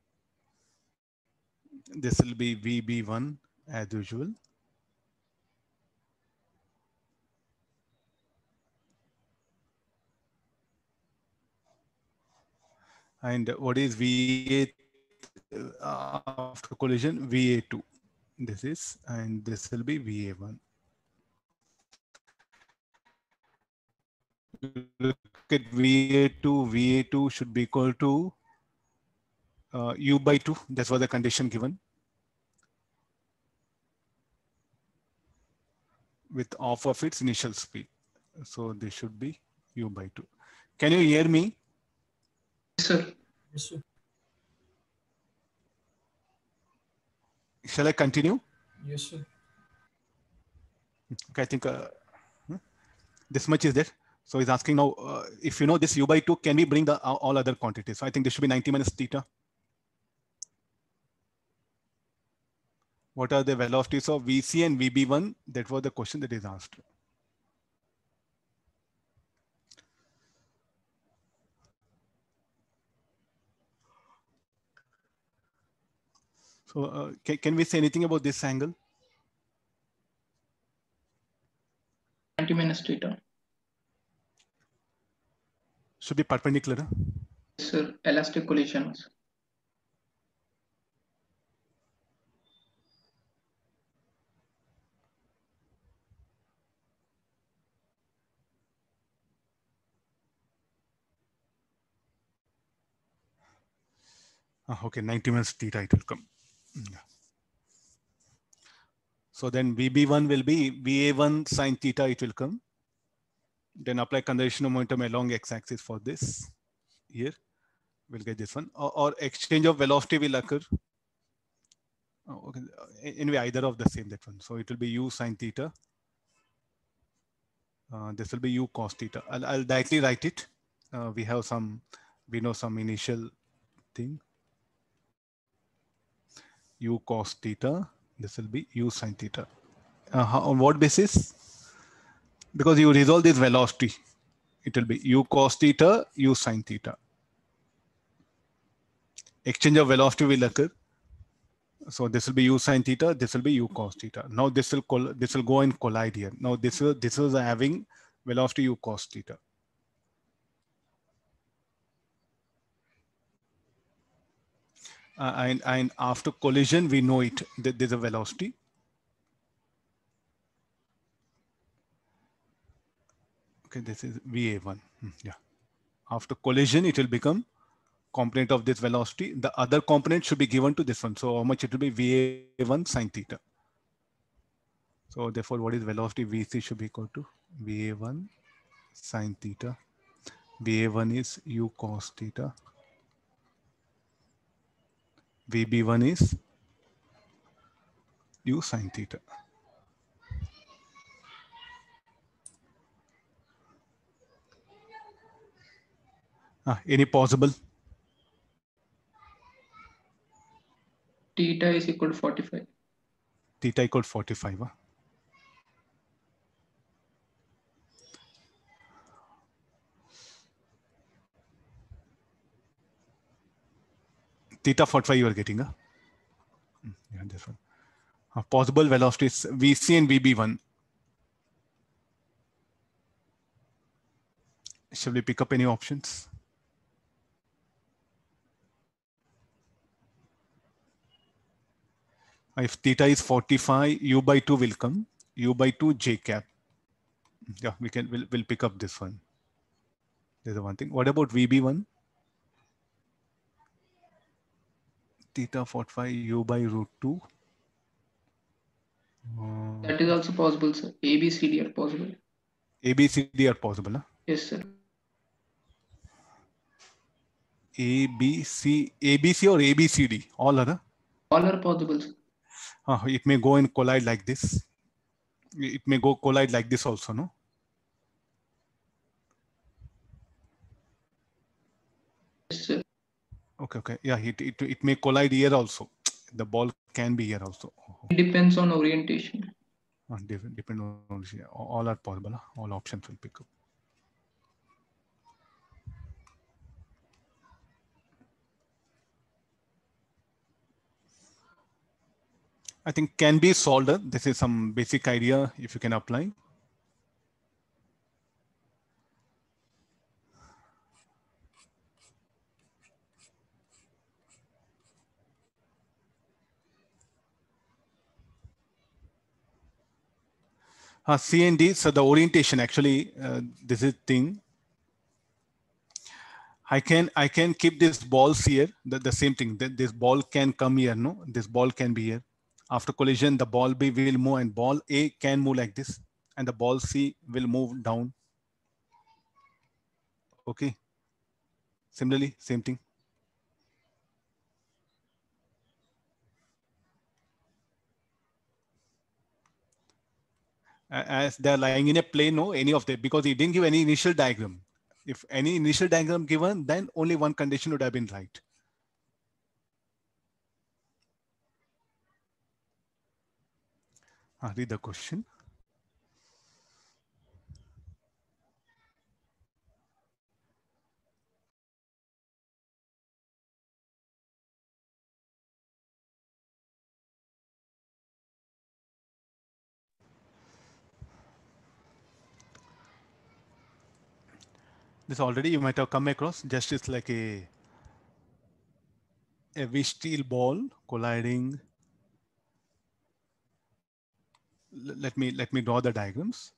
This will be V B one as usual. And what is V A uh, after collision? V A two. This is, and this will be V A one. Look at V A two. V A two should be equal to uh, U by two. That's what the condition given. With half of its initial speed. So this should be U by two. Can you hear me? Yes, sir. Yes, sir. Shall I continue? Yes, sir. Okay, I think uh, this much is there. So he's asking now, uh, if you know this U by two, can we bring the uh, all other quantities? So I think this should be ninety minus theta. What are the velocities of V C and V B one? That was the question that is asked. So uh, can, can we say anything about this angle? ninety minus theta. Should be perpendicular. Huh? Yes, sir. Elastic collision. Uh, okay, ninety minus theta it will come. Yeah. So then V B one will be V A one sine theta it will come. Then apply conservation of momentum along x-axis for this. Here we'll get this one. Or, or exchange of velocity will occur. Oh, okay. Anyway, either of the same that one. So it will be U sine theta. Uh, this will be U cos theta. I'll, I'll directly write it. Uh, we have some, we know some initial thing. U cos theta. This will be U sine theta. Uh, how, on what basis? Because you resolve this velocity. It will be U cos theta, U sine theta. Exchange of velocity will occur. So this will be U sine theta. This will be U cos theta. Now this will this will go and collide here. Now this will this is having velocity U cos theta. Uh, and and after collision we know it that there's a velocity. Okay, this is V A one. Hmm, yeah. After collision it will become component of this velocity. The other component should be given to this one. So how much it will be V A one sine theta. So therefore, what is velocity V C should be equal to V A one sine theta. V A one is U cos theta. V B one is U sine theta. Ah, any possible? Theta is equal to forty-five. Theta equal to forty-five. Huh? Theta forty-five you are getting. Huh? Yeah, this one. Uh, possible velocities V C and V B one. Shall we pick up any options? If theta is forty-five, U by two will come. u by two j cap. Yeah, we can, we'll, we'll pick up this one. There's the one thing. What about V B one? Theta forty-five u by root two. Uh, That is also possible, sir. A, B, C, D are possible. A, B, C, D are possible. Huh? Yes, sir. A, B, C, A, B, C or A, B, C, D? All other? All are possible, sir. Uh, it may go and collide like this. It may go collide like this also, no? Yes, sir. Okay, okay. Yeah, it, it, it may collide here also. The ball can be here also. It depends on orientation. Uh, depend, depend on, all are possible. Huh? All options will pick up. I think can be solved. This is some basic idea if you can apply. Uh, C and D, so the orientation actually, uh, this is thing. I can I can keep this balls here, the, the same thing. That this ball can come here, no? This ball can be here. After collision, the ball B will move and ball A can move like this, and the ball C will move down. Okay. Similarly, same thing. As they're lying in a plane, no, any of them, because he didn't give any initial diagram. If any initial diagram given, then only one condition would have been right. I'll read the question. This already you might have come across. Just it's like a a V steel ball colliding. Let me let me draw the diagrams.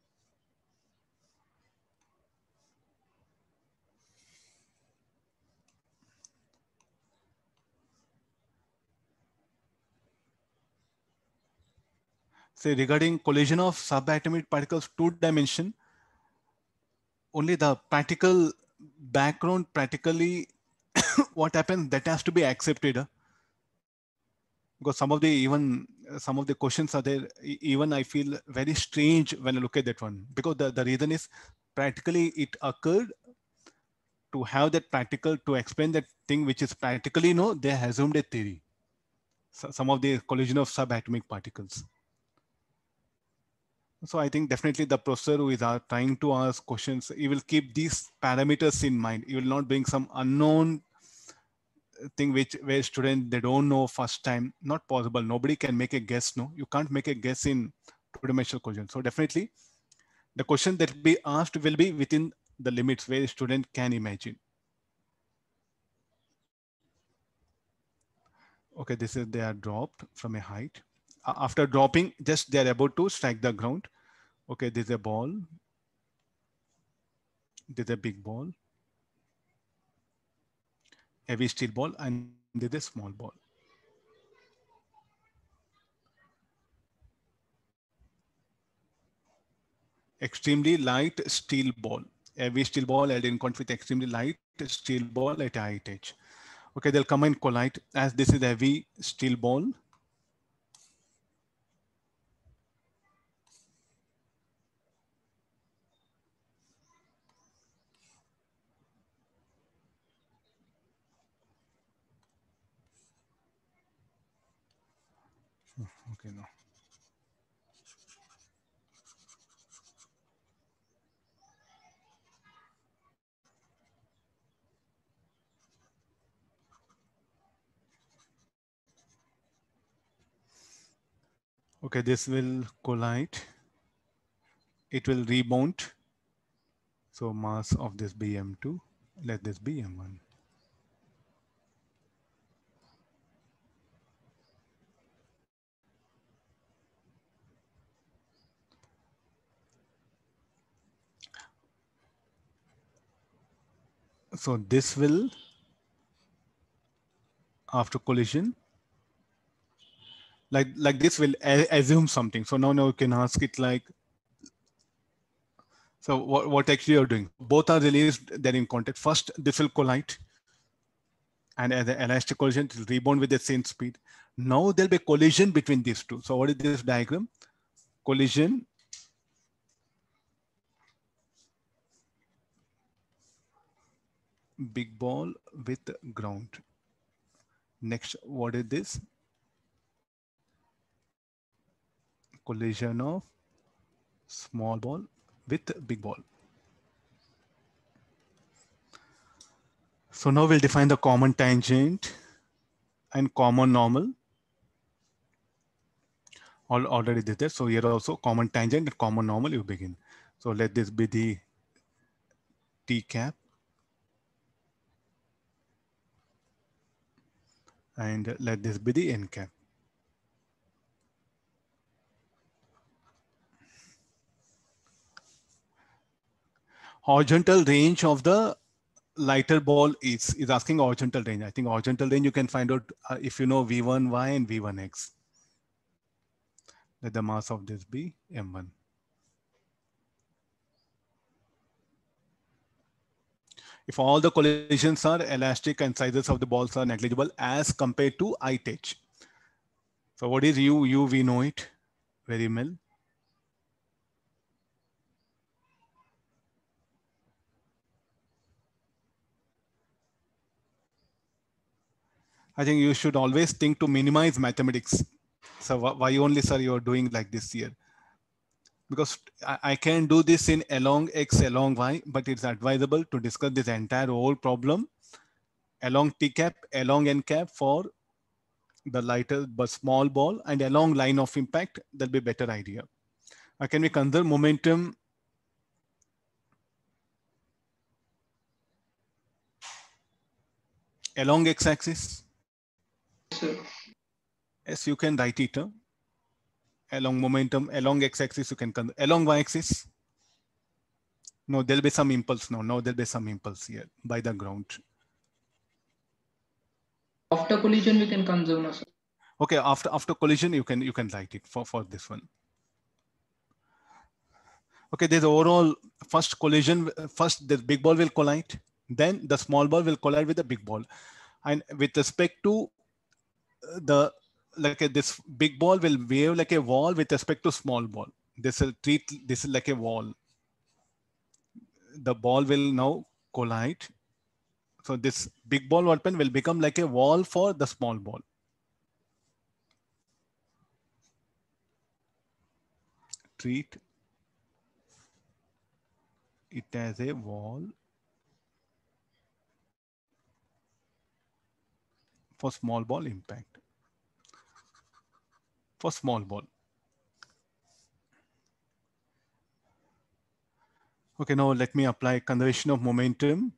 Say regarding collision of subatomic particles, two dimension. Only the practical background, practically what happens, that has to be accepted. Because some of the even some of the questions are there, even I feel very strange when I look at that one, because the, the reason is practically it occurred to have that practical to explain that thing which is practically no, they assumed a theory. So some of the collision of subatomic particles. So I think definitely the professor who is uh, trying to ask questions, he will keep these parameters in mind. He will not bring some unknown thing which where student they don't know first time. Not possible. Nobody can make a guess. No, you can't make a guess in two-dimensional collision. So definitely the question that will be asked will be within the limits where a student can imagine. Okay, this is they are dropped from a height. Uh, after dropping, just they are about to strike the ground. Okay, this is a ball. This is a big ball. Heavy steel ball, and this is a small ball. Extremely light steel ball. Heavy steel ball held in contact with extremely light steel ball at height h. Okay, they'll come and collide as this is a heavy steel ball. Okay, no. Okay, this will collide. It will rebound. So mass of this be m two, let this be m one. So this will, after collision, like like this will assume something. So now now you can ask it like, so what, what actually you're doing? Both are released, they're in contact. First, this will collide. And as an elastic collision, it will rebound with the same speed. Now there'll be a collision between these two. So what is this diagram? Collision. Big ball with ground. Next, what is this? Collision of small ball with big ball. So now we'll define the common tangent and common normal. All already did that. So here also common tangent and common normal you begin. So let this be the T cap. And let this be the N cap. Horizontal range of the lighter ball is, is asking horizontal range. I think horizontal range you can find out uh, if you know V one Y and V one X. Let the mass of this be M one. If all the collisions are elastic and sizes of the balls are negligible as compared to I T H. So what is U? U, we know it very well. I think you should always think to minimize mathematics. So why only, sir, you're doing like this here? Because I, I can do this in along X, along Y, but it's advisable to discuss this entire whole problem along T cap, along N cap for the lighter but small ball, and along line of impact. That'll be a better idea. Uh, can we conserve momentum? Along x-axis? Yes, you can write it. Uh, along momentum, along x-axis, you can conserve. Along y-axis? No, there'll be some impulse. No, no, there'll be some impulse here by the ground. After collision, we can conserve now, sir. Okay, after after collision, you can you can write it for for this one. Okay, there's overall first collision. First, the big ball will collide. Then the small ball will collide with the big ball, and with respect to the like a, this big ball will wave like a wall with respect to small ball. This will treat this is like a wall. The ball will now collide. So this big ball weapon will become like a wall for the small ball. Treat it as a wall for small ball impact. For small ball. Okay, now let me apply conservation of momentum.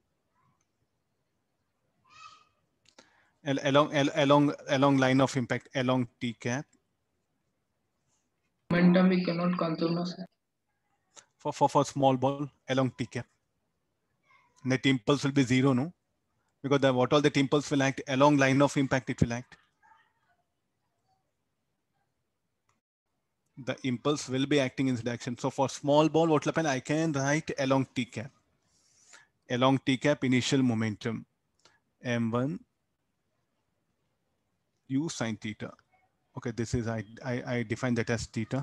Along, along, along line of impact, along T cap. Momentum we cannot conserve now, sir. For, for, for small ball, along T cap. Net impulse will be zero, no? Because the, what all the impulse will act along line of impact, it will act. The impulse will be acting in the direction. So for small ball, what will happen? I can write along T cap. Along T cap, initial momentum, M one U sine theta. Okay, this is, I, I, I define that as theta.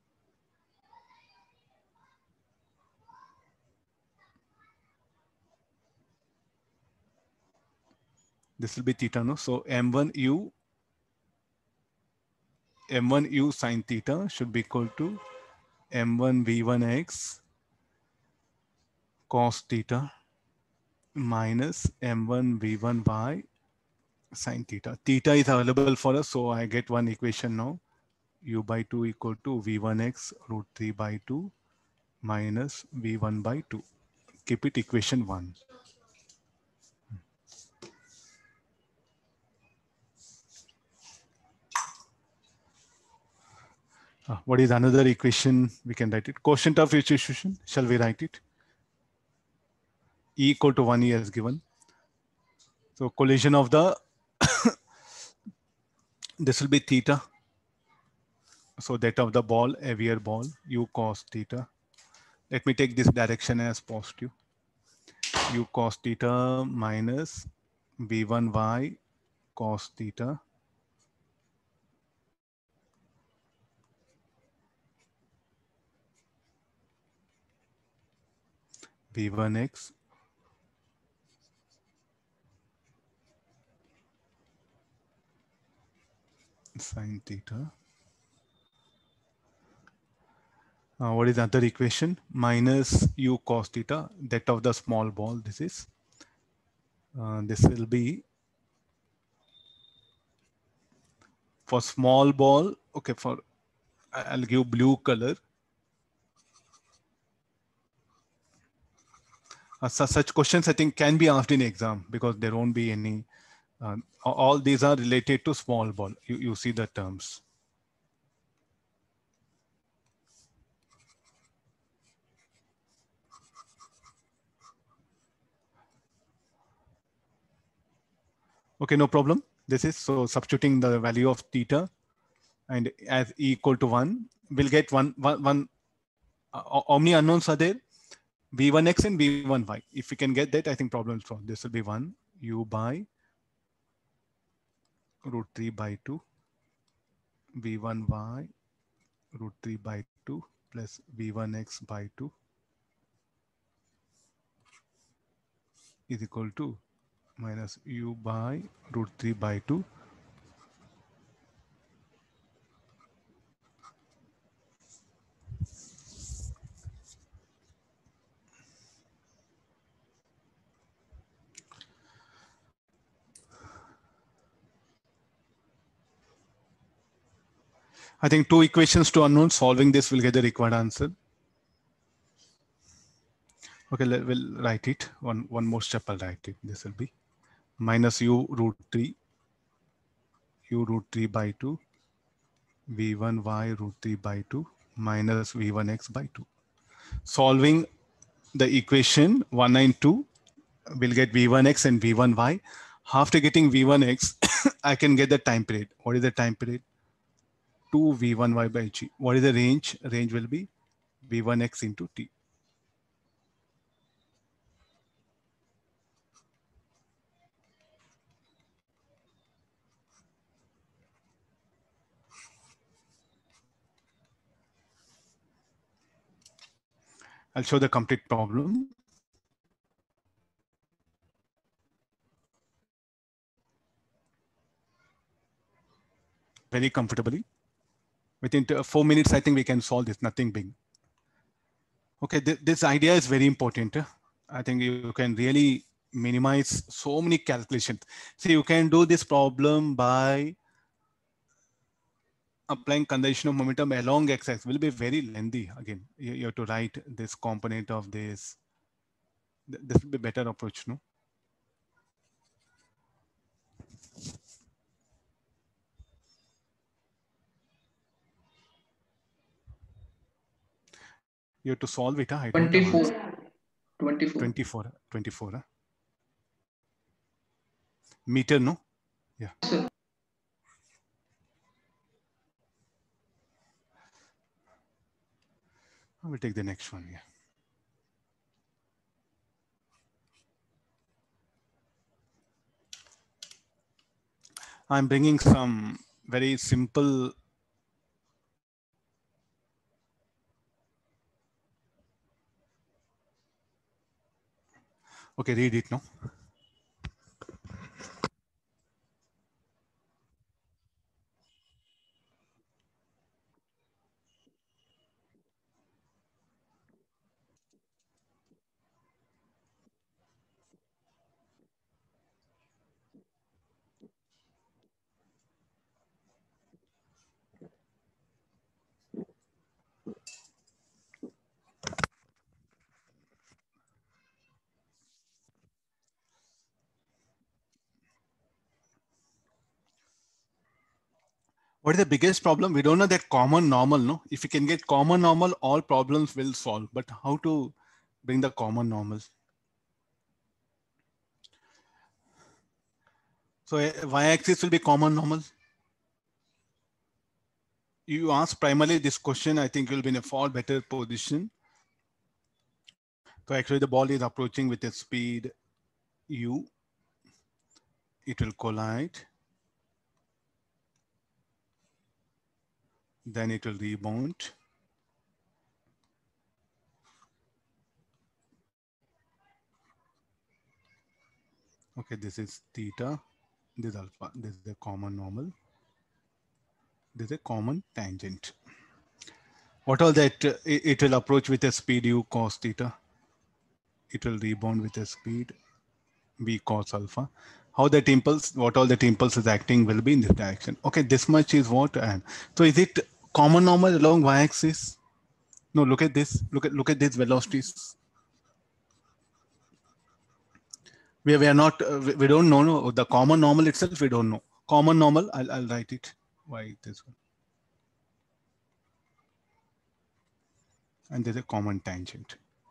This will be theta, no? So M one U, M one U sine theta should be equal to M one V one X cos theta minus M one V one Y sine theta. Theta is available for us, so I get one equation now. U by two equal to V one X root three by two minus V one by two. Keep it equation one. Uh, what is another equation? We can write it. Quotient of each equation. Shall we write it? E equal to one here is given. So collision of the, this will be theta. So that of the ball, heavier ball, U cos theta. Let me take this direction as positive. U cos theta minus V one Y cos theta V one X sin theta. Uh, what is the other equation? Minus U cos theta, that of the small ball. This is, uh, this will be for small ball. Okay, for, I'll give blue color. Uh, so such questions I think can be asked in exam because there won't be any, uh, all these are related to small ball. You, you see the terms. Okay, no problem. This is so substituting the value of theta and as E equal to one, we'll get one, one, one uh, how many unknowns are there? V one X and V one Y. If we can get that, I think problem is solved. This will be one U by root three by two, V one Y root three by two plus V one X by two is equal to minus U by root three by two. I think two equations to unknown. Solving this will get the required answer. Okay, we'll write it. One, one more step, I'll write it. This will be minus U root three, U root three by two, V one Y root three by two minus V one X by two. Solving the equation one and two, we'll get V one X and V one Y. After getting V one X, I can get the time period. What is the time period? two V one Y by G. What is the range? Range will be V one X into T. I'll show the complete problem. Very comfortably. Within four minutes, I think we can solve this, nothing big. Okay, th this idea is very important. I think you can really minimize so many calculations. See, you can do this problem by applying conservation of momentum along x-axis. Will be very lengthy. Again, you, you have to write this component of this. This will be better approach, no? You have to solve it. Huh? I don't have twenty-four. answer. twenty-four. twenty-four. twenty-four. Huh? Meter, no? Yeah. Sir. I will take the next one. Yeah. I'm bringing some very simple. Okay, read it, no? What is the biggest problem? We don't know that common normal, no? If you can get common normal, all problems will solve. But how to bring the common normal? So uh, y-axis will be common normal. You ask primarily this question, I think you'll be in a far better position. So actually the ball is approaching with a speed u. It will collide. Then it will rebound. Okay, this is theta, this is alpha, this is a common normal, this is a common tangent. What all that, uh, it, it will approach with a speed u cos theta. It will rebound with a speed v cos alpha. How that impulse, what all that impulse is acting will be in this direction. Okay, this much is what, and so is it common normal along y-axis? No, look at this, look at, look at these velocities. We, we are not, uh, we, we don't know, no, the common normal itself, we don't know. Common normal, I'll, I'll write it. Why this one? And there's a common tangent.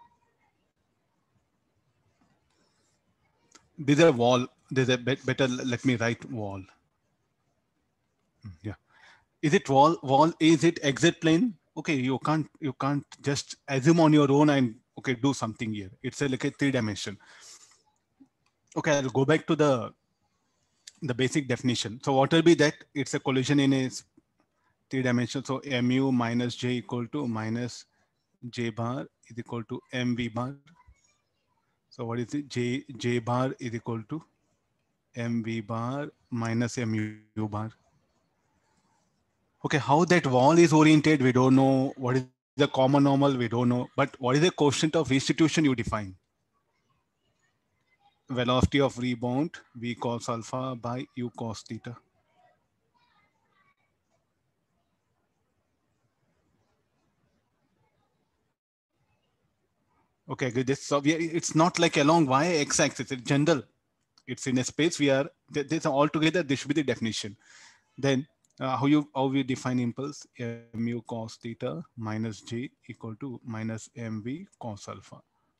There's a wall. There's a bit better. Let me write wall. Yeah. Is it wall? Wall? Is it exit plane? Okay. You can't. You can't just assume on your own and okay do something here. It's a, like a three dimension. Okay. I'll go back to the the basic definition. So what will be that? It's a collision in a three dimension. So mu minus j equal to minus j bar is equal to mv bar. So what is it? J, J bar is equal to mv bar minus mu bar. Okay, how that wall is oriented, we don't know. What is the common normal, we don't know. But what is the quotient of restitution you define? Velocity of rebound, v cos alpha by u cos theta. Okay, good. This, so we are, it's not like along y x-axis, it's general. It's in a space we are, this altogether, this should be the definition. Then uh, how you how we define impulse, mu cos theta minus j equal to minus mv cos alpha.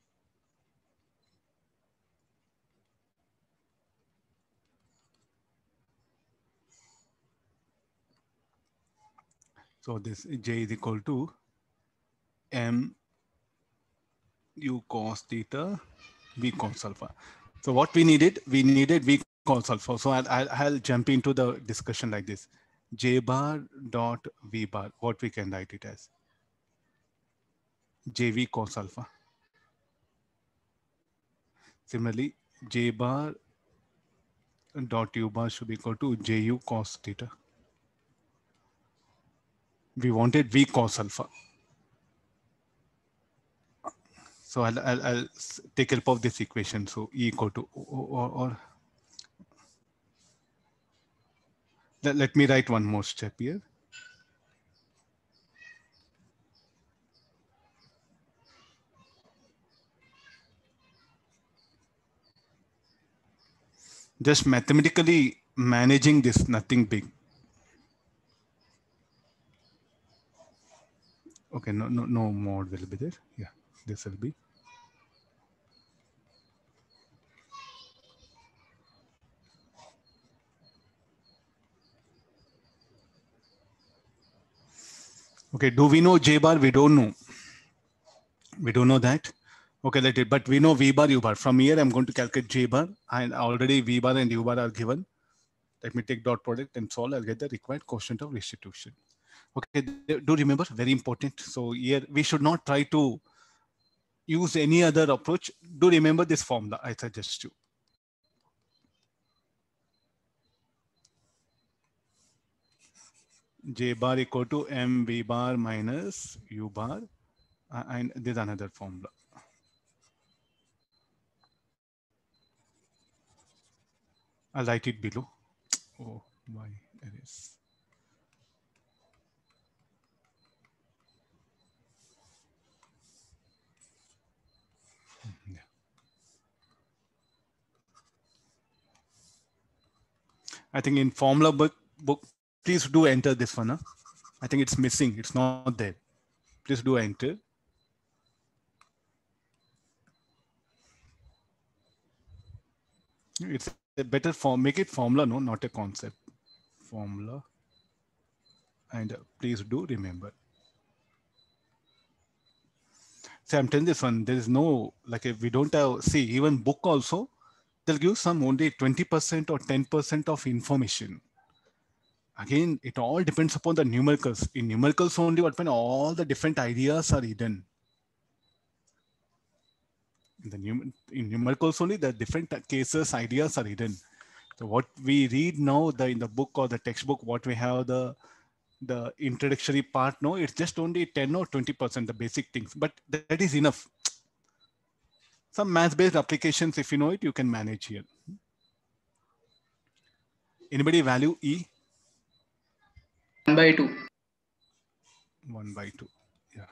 So this j is equal to m u cos theta v cos alpha. So what we needed, we needed v cos alpha. So I'll, I'll, I'll jump into the discussion like this. J bar dot v bar, what we can write it as? jv cos alpha. Similarly, j bar dot u bar should be equal to ju cos theta. We wanted v cos alpha. So I'll, I'll, I'll take help of this equation. So E equal to, or, or, or let, let me write one more step here. Just mathematically managing this, nothing big. Okay, no, no, no mode will be there. Yeah, this will be. Okay, do we know J bar? We don't know. We don't know that. Okay, let it, but we know V bar, U bar. From here, I'm going to calculate J bar, and already V bar and U bar are given. Let me take dot product and solve. I'll get the required quotient of restitution. Okay, do remember, very important. So here we should not try to use any other approach. Do remember this formula I suggest you. J bar equal to M V bar minus U bar, uh, and there's another formula. I'll write it below. Oh, why it is. Yeah. I think in formula book, book, please do enter this one. Huh? I think it's missing. It's not there. Please do enter. It's a better form, make it formula, no, not a concept. Formula. And uh, please do remember. See, I'm telling this one, there is no, like if we don't have, see, even book also, they'll give some only twenty percent or ten percent of information. Again, it all depends upon the numericals. In numericals only, what when all the different ideas are hidden. In the num in numericals only, the different cases, ideas are hidden. So what we read now, the in the book or the textbook, what we have the the introductory part, no, it's just only ten or twenty percent, the basic things, but that is enough. Some math-based applications, if you know it, you can manage here. Anybody value E? one by two. one by two, yeah.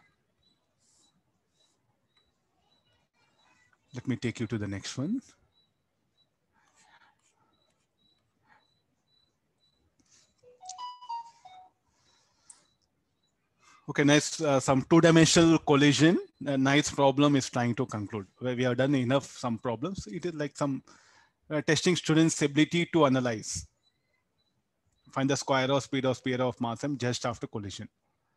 Let me take you to the next one. Okay, nice. Uh, some two-dimensional collision. A nice problem is trying to conclude. Where we have done enough some problems. It is like some uh, testing students' ability to analyze. Find the square or speed or sphere of mass m just after collision.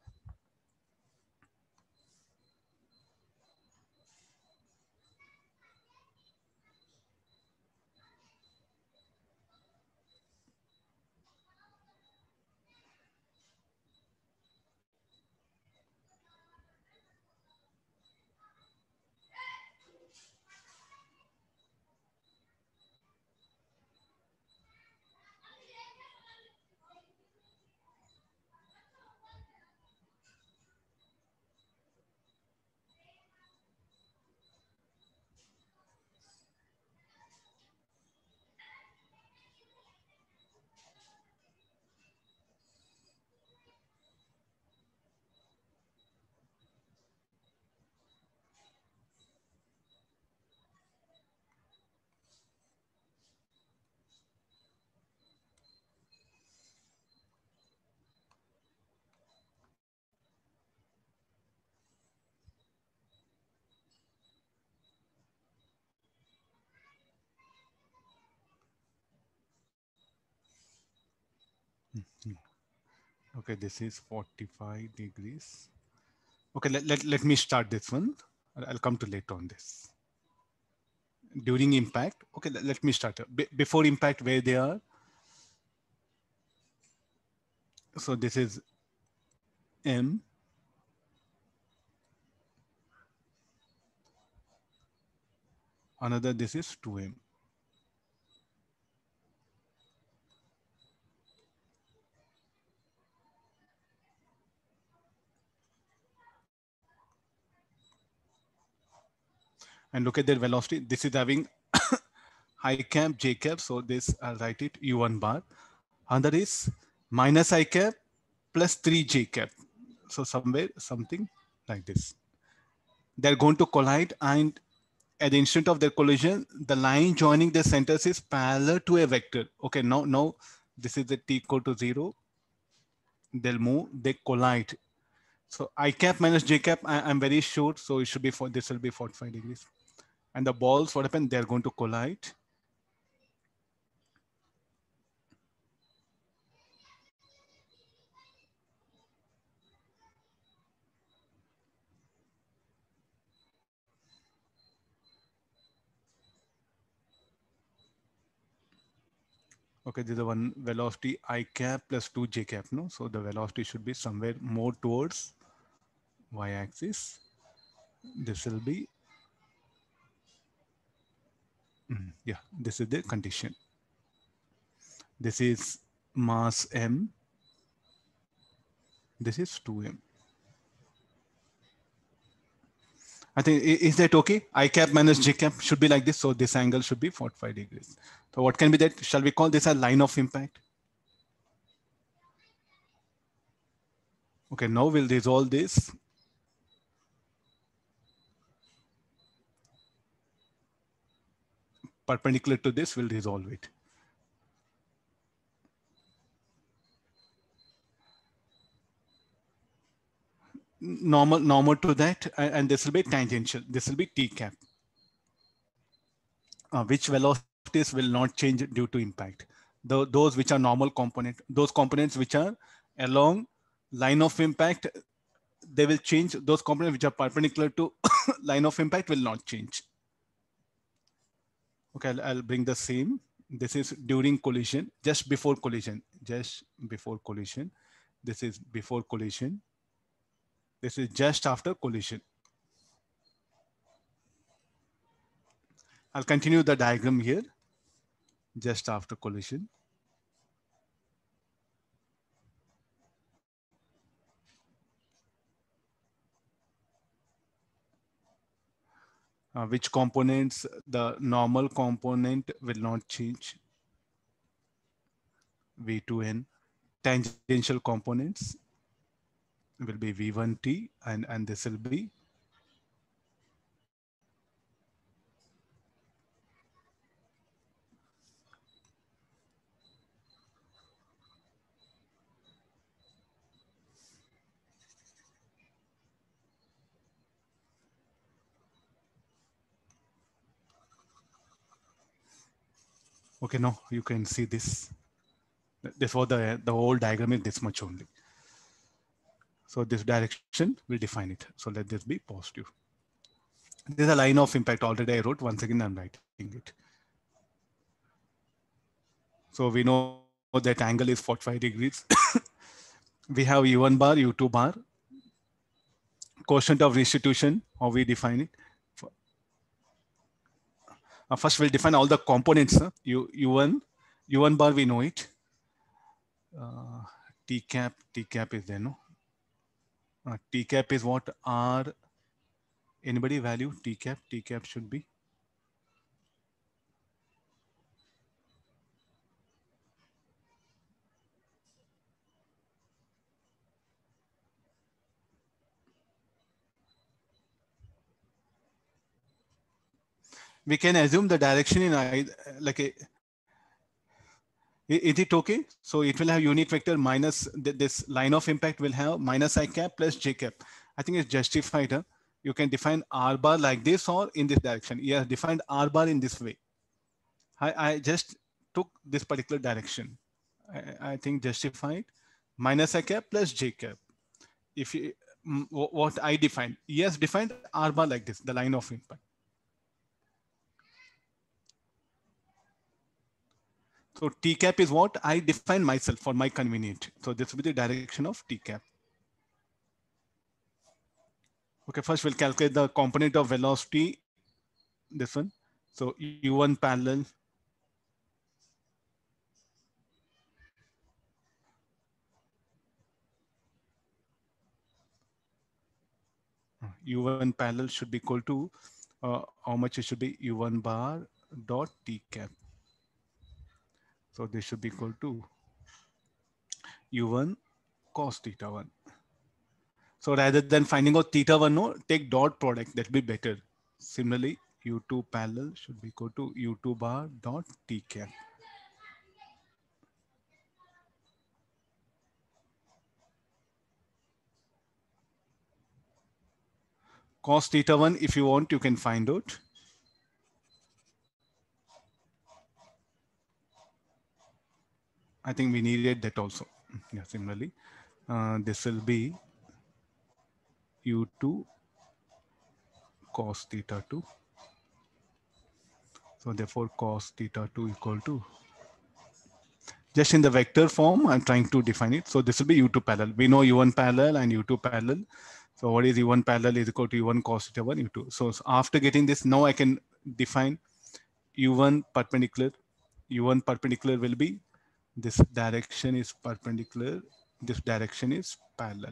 Okay, this is forty-five degrees. Okay, let, let, let me start this one. I'll come to later on this. During impact, okay, let, let me start. Be before impact, where they are. So this is M. Another, this is two M. And look at their velocity. This is having I cap, J cap. So this, I'll write it U one bar. Another is minus I cap plus three J cap. So somewhere, something like this. They're going to collide, and at the instant of their collision, the line joining the centers is parallel to a vector. Okay, now, now this is the t equal to zero. They'll move, they collide. So I cap minus J cap, I, I'm very sure. So it should be for, this will be forty-five degrees. And the balls, what happened? They're going to collide. Okay, this is the one velocity I cap plus two J cap, no? So the velocity should be somewhere more towards Y axis. This will be, mm, yeah, this is the condition. This is mass M. This is two M. I think, is that okay? I cap minus J cap should be like this. So this angle should be forty-five degrees. So what can be that? Shall we call this a line of impact? Okay, now we'll resolve this. Perpendicular to this, we'll resolve it. Normal, normal to that, and this will be tangential. This will be T cap. Uh, which velocity velocities will not change due to impact. The, those which are normal component, those components which are along line of impact, they will change. Those components which are perpendicular to line of impact will not change. Okay, I'll, I'll bring the same. This is during collision, just before collision, just before collision. This is before collision. This is just after collision. I'll continue the diagram here, just after collision. Uh, which components, the normal component will not change, V two N. Tangential components will be V one T, and, and this will be okay. Now you can see this. Therefore, the, the whole diagram is this much only. So this direction will define it. So let this be positive. This is a line of impact already I wrote. Once again, I'm writing it. So we know that angle is forty-five degrees. We have U one bar, U two bar. Quotient of restitution, how we define it. Uh, first, we'll define all the components. Huh? U, U1, U one bar, we know it. Uh, T cap, T cap is there, no? Uh, T cap is what? R, anybody value T cap? T cap should be? We can assume the direction in I, like a, is it okay? So it will have unit vector minus this line of impact will have minus I cap plus J cap. I think it's justified. Huh? You can define R bar like this or in this direction. You have defined R bar in this way. I, I just took this particular direction. I, I think justified minus I cap plus J cap. If you, what I defined, yes, defined R bar like this, the line of impact. So T cap is what I define myself for my convenient. So this will be the direction of T cap. Okay, first we'll calculate the component of velocity, this one. So U one parallel. U one parallel should be equal to uh, how much it should be U one bar dot T cap. So this should be equal to U one cos theta one. So rather than finding out theta one, no, take dot product, that will be better. Similarly, U two parallel should be equal to U two bar dot T cap. Cos theta one, if you want, you can find out. I think we needed that also. Yeah, similarly, uh, this will be U two cos theta two. So therefore cos theta two equal to, just in the vector form, I'm trying to define it. So this will be U two parallel. We know U one parallel and U two parallel. So what is U one parallel is equal to U one cos theta one, U two. So after getting this, now I can define U one perpendicular. U one perpendicular will be, this direction is perpendicular, this direction is parallel.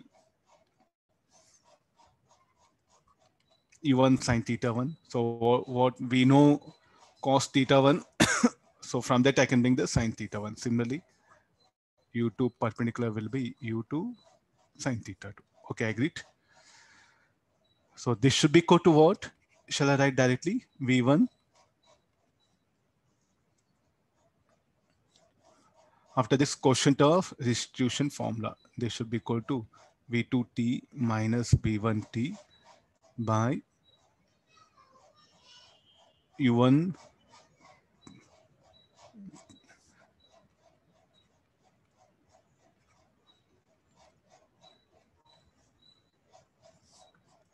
U one sin theta one. So what we know, cos theta one. So from that I can bring the sin theta one. Similarly, U two perpendicular will be U two sin theta two. Okay, agreed. So this should be equal to what? Shall I write directly? V one. After this quotient of restitution formula, this should be equal to V two T minus V one T by U one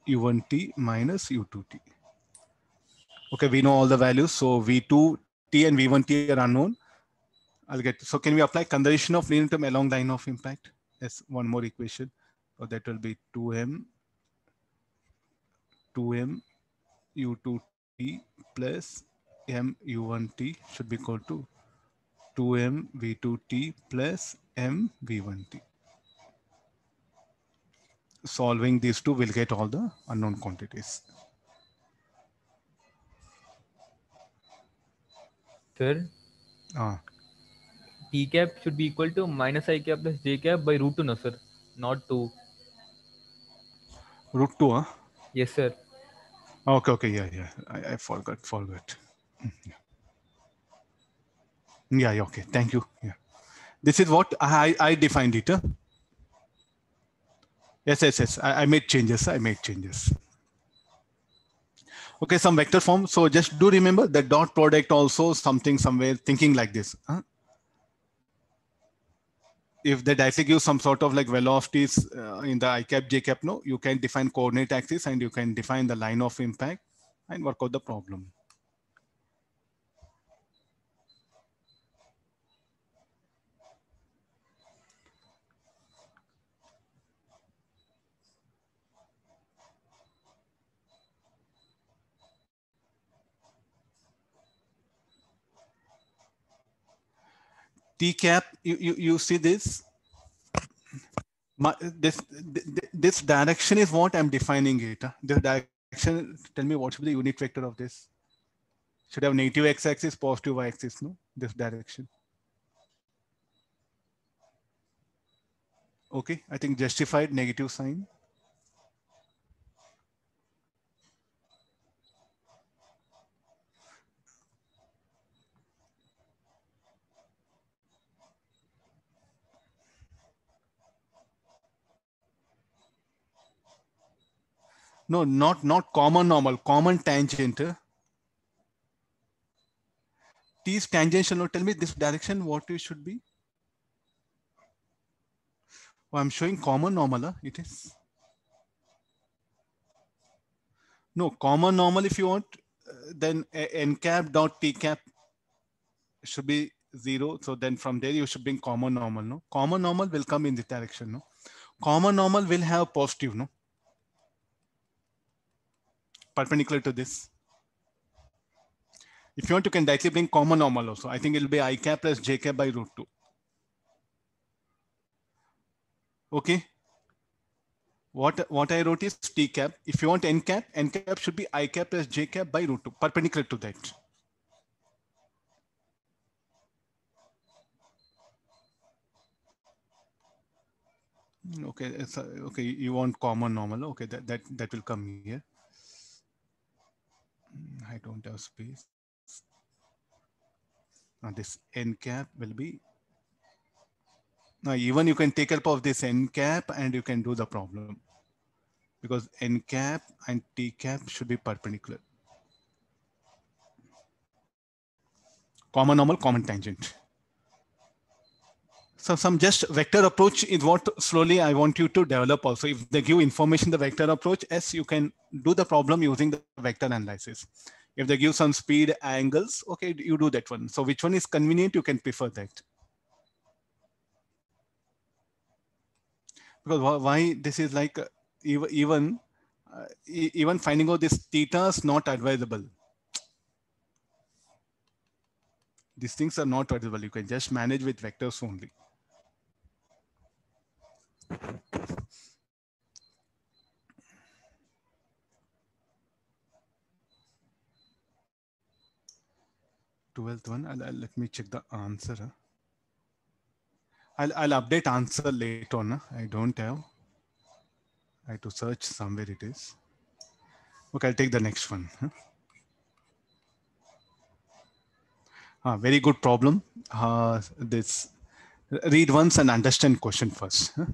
u one t minus u two t. Okay, we know all the values. So v two t and v one t are unknown. I'll get, so can we apply conservation of linear term along line of impact? Yes, one more equation. So that will be two m, two m u two t plus m u one t should be equal to two m v two t plus m v one t. Solving these two, we'll get all the unknown quantities. Sir, Ah, t cap should be equal to minus I cap plus j cap by root two, no sir, not two. root two, huh? Yes, sir. Okay, okay, yeah, yeah. I, I forgot, forgot. Yeah, yeah, okay. Thank you. Yeah. This is what I, I defined it. Huh? Yes, yes, yes. I, I made changes. I made changes. Okay, some vector form. So just do remember that dot product also something somewhere thinking like this. Huh? If they directly give some sort of like velocities uh, in the I cap, J cap, no, you can define coordinate axis and you can define the line of impact and work out the problem. T cap, you, you, you see this? My, this this direction is what I'm defining it. Huh? This direction, tell me what should be the unit vector of this? Should have negative x-axis, positive y-axis, no? This direction. Okay, I think justified negative sign. No, not not common normal, common tangent. T is tangential. No, tell me this direction, what it should be? Oh, I'm showing common normal. Huh? It is. No, common normal if you want, uh, then n cap dot t cap should be zero. So then from there you should bring common normal. No, common normal will come in this direction. No, common normal will have positive. No, perpendicular to this. If you want, you can directly bring common normal also. I think it will be I cap plus j cap by root two. Okay. What, what I wrote is t cap. If you want n cap, n cap should be I cap plus j cap by root two, perpendicular to that. Okay, it's a, okay. You want common normal. Okay, that that that will come here. I don't have space. Now this n cap will be. Now even you can take help of this n cap and you can do the problem because n cap and t cap should be perpendicular. Common normal, common tangent. So some just vector approach is what slowly I want you to develop also. If they give information, the vector approach, yes, you can do the problem using the vector analysis. If they give some speed angles, okay, you do that one. So which one is convenient, you can prefer that. Because why this is like uh, even, even, uh, even finding out this theta is not advisable. These things are not advisable. You can just manage with vectors only. twelfth one, I'll, I'll, let me check the answer. Huh? I'll, I'll update answer later on. Huh? I don't have. I have to search somewhere it is. Okay, I'll take the next one. Huh? Ah, very good problem. Uh, this read once and understand question first. Huh?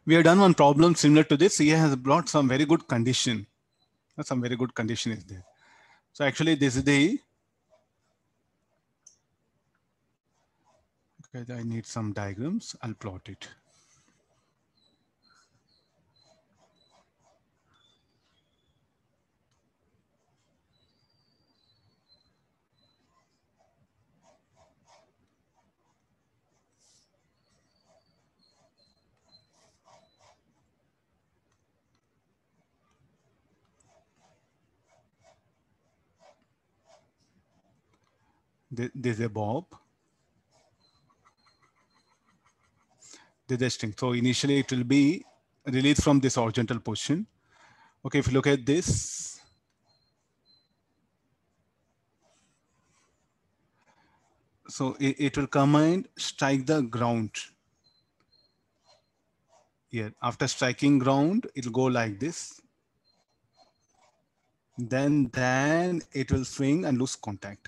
We have done one problem similar to this. He has brought some very good condition. Some very good condition is there. So actually this is the, okay, I need some diagrams. I'll plot it. There's a bob. There's a string. So initially it will be released from this horizontal position. Okay, if you look at this, so it, it will come and strike the ground here. After striking ground, it will go like this. Then, then it will swing and lose contact.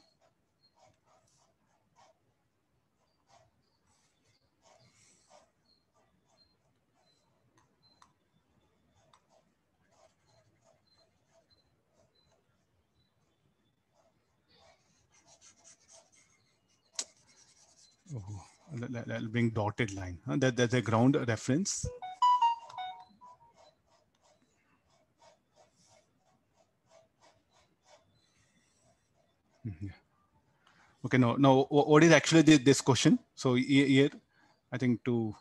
Oh, I'll bring dotted line. That, that's a ground reference. Yeah. Okay, now, now what is actually this, this question? So here, I think to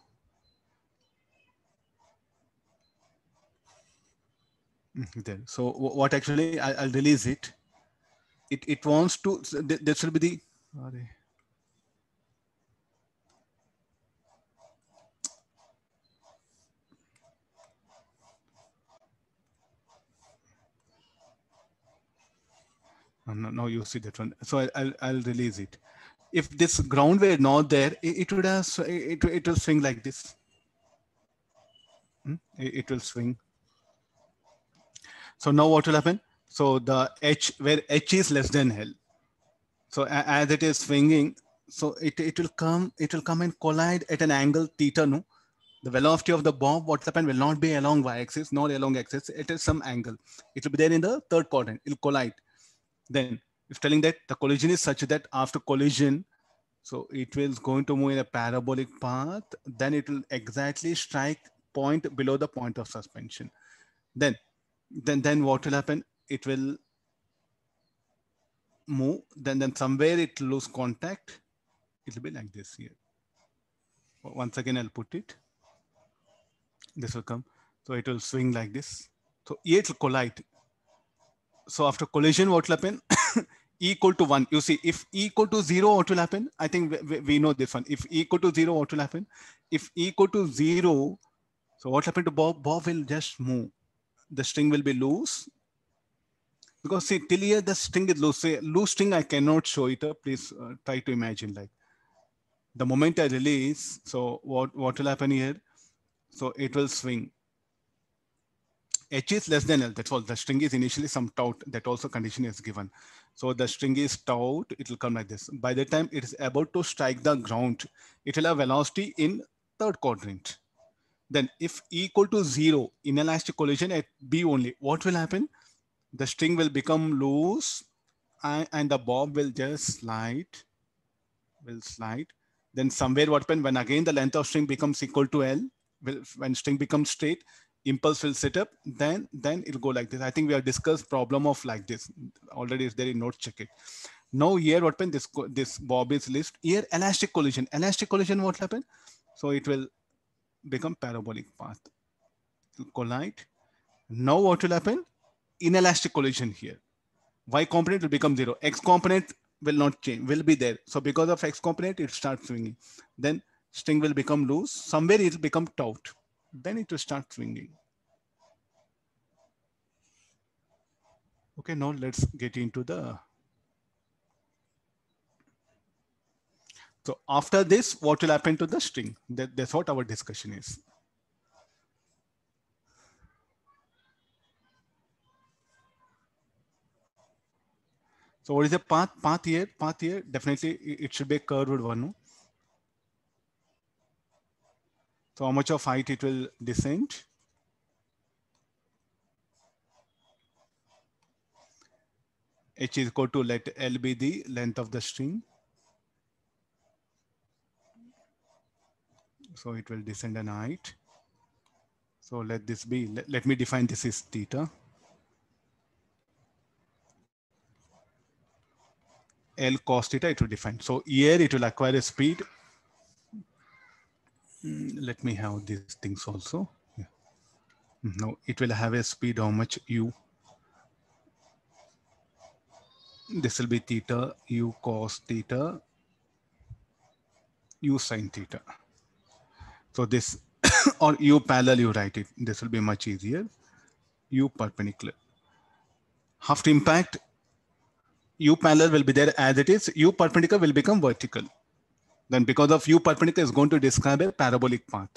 there. So what actually I, I'll release it. It it wants to. This will be the. No, no, you see that one. So I, I'll I'll release it. If this ground were not there, it, it would have it it will swing like this. It, it will swing. So now what will happen? So the H, where H is less than L. So as it is swinging, so it, it will come, it will come and collide at an angle theta, no? The velocity of the bob, what's happened, will not be along y-axis, not along axis, it is some angle. It will be there in the third quadrant, it will collide. Then it's telling that the collision is such that after collision, so it will going to move in a parabolic path, then it will exactly strike point below the point of suspension. Then, then, then what will happen? It will move, then, then somewhere it will lose contact. It will be like this here. Once again, I'll put it. This will come. So it will swing like this. So here it will collide. So after collision, what will happen? E equal to one. You see, if E equal to zero, what will happen? I think we, we know this one. If E equal to zero, what will happen? If E equal to zero, so what happened to Bob? Bob will just move. The string will be loose. Because see, till here the string is loose. Say, loose string, I cannot show it up. Please uh, try to imagine like the moment I release. So what, what will happen here? So it will swing. H is less than L, that's all. The string is initially some taut, that also condition is given. So the string is taut, it will come like this. By the time it is about to strike the ground, it will have velocity in third quadrant. Then if E equal to zero, inelastic collision at B only, what will happen? The string will become loose and, and the bob will just slide, will slide. Then somewhere what happens when again the length of string becomes equal to L, will, when string becomes straight, impulse will set up, then then it'll go like this. I think we have discussed problem of like this already. Is there in notes, check it. Now here what happened, this this bob is list. Here elastic collision. Elastic collision, what happened? So it will become parabolic path. It will collide. Now what will happen? Inelastic collision here. Y component will become zero. X component will not change, will be there. So because of X component, it starts swinging. Then string will become loose. Somewhere it will become taut. Then it will start swinging. Okay, now let's get into the. So after this, what will happen to the string? That, that's what our discussion is. So what is the path? Path here, path here, definitely it should be a curved one. No? So how much of height it will descend? H is equal to, let L be the length of the string. So it will descend an height. So let this be, let, let me define this is theta. L cos theta it will define. So here it will acquire a speed. Let me have these things also. Yeah. No, it will have a speed how much u. This will be theta, u cos theta, u sin theta. So this, or u parallel, you write it. This will be much easier. U perpendicular. After impact, u parallel will be there as it is. U perpendicular will become vertical. Then because of u perpendicular is going to describe a parabolic path.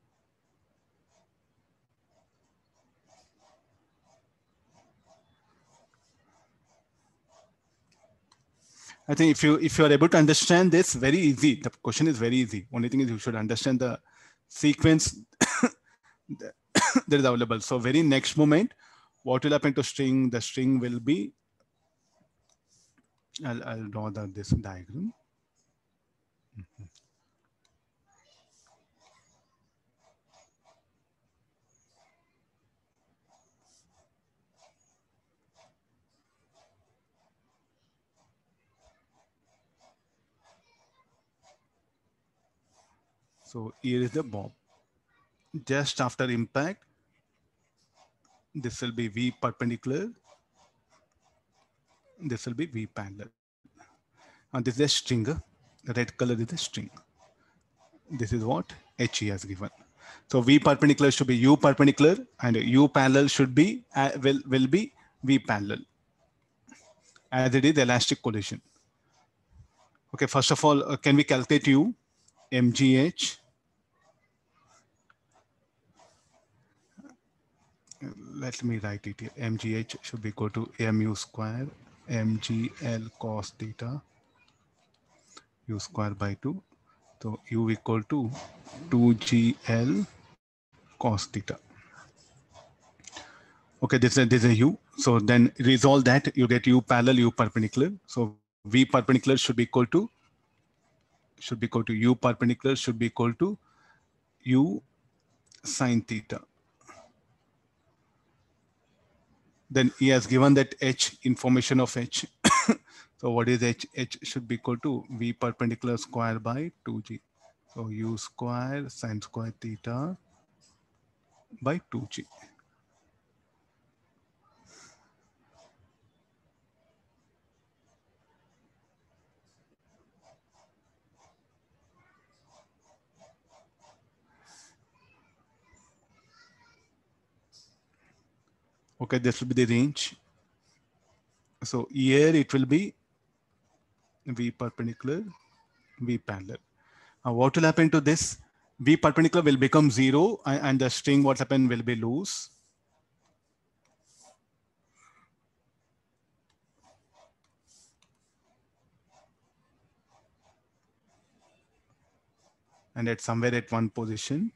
I think if you if you are able to understand this, very easy. The question is very easy. Only thing is you should understand the sequence that is available. So very next moment, what will happen to string? The string will be. I'll, I'll draw the, this diagram. Mm-hmm. So here is the bob. Just after impact, this will be V perpendicular. This will be V parallel. And this is a string. The red color is a string. This is what H has given. So V perpendicular should be U perpendicular, and U parallel should be uh, will will be V parallel, as it is elastic collision. Okay, first of all, uh, can we calculate U? M G H. Let me write it here. M G H should be equal to mu square M G L cos theta U square by two. So U equal to two G L cos theta. Okay, this is, this is a U. So then resolve that, you get U parallel, U perpendicular. So V perpendicular should be equal to, should be equal to U perpendicular should be equal to U sin theta. Then he has given that H, information of H. So what is H? H should be equal to V perpendicular square by two G. So U square sin square theta by two G. Okay, this will be the range. So here it will be V perpendicular, V parallel. Now what will happen to this? V perpendicular will become zero, and, and the string what happen will be loose. And at somewhere at one position.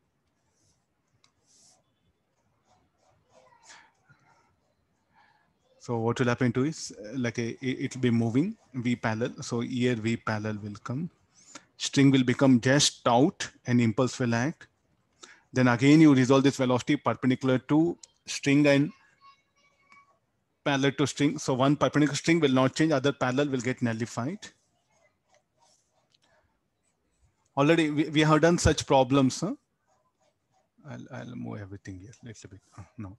So what will happen to is like a, it will be moving V parallel. So here V parallel will come. String will become just out and impulse will act. Then again you resolve this velocity perpendicular to string and parallel to string. So one perpendicular string will not change, other parallel will get nullified. Already we, we have done such problems. Huh? I'll, I'll move everything here a little bit. Uh, no.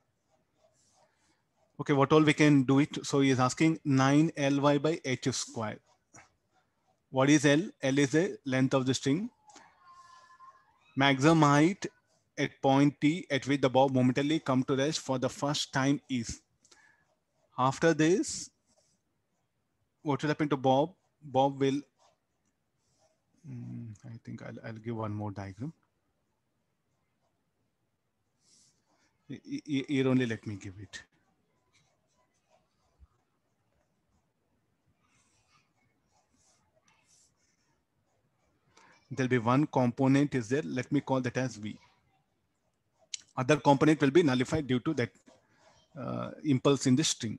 Okay, what all we can do it. So he is asking nine L Y by H square. What is L? L is the length of the string. Maximum height at point T at which the bob momentarily come to rest for the first time is. After this, what will happen to Bob? Bob will, mm, I think I'll, I'll give one more diagram. Here only let me give it. there'll be one component is there. Let me call that as V. Other component will be nullified due to that uh, impulse in the string.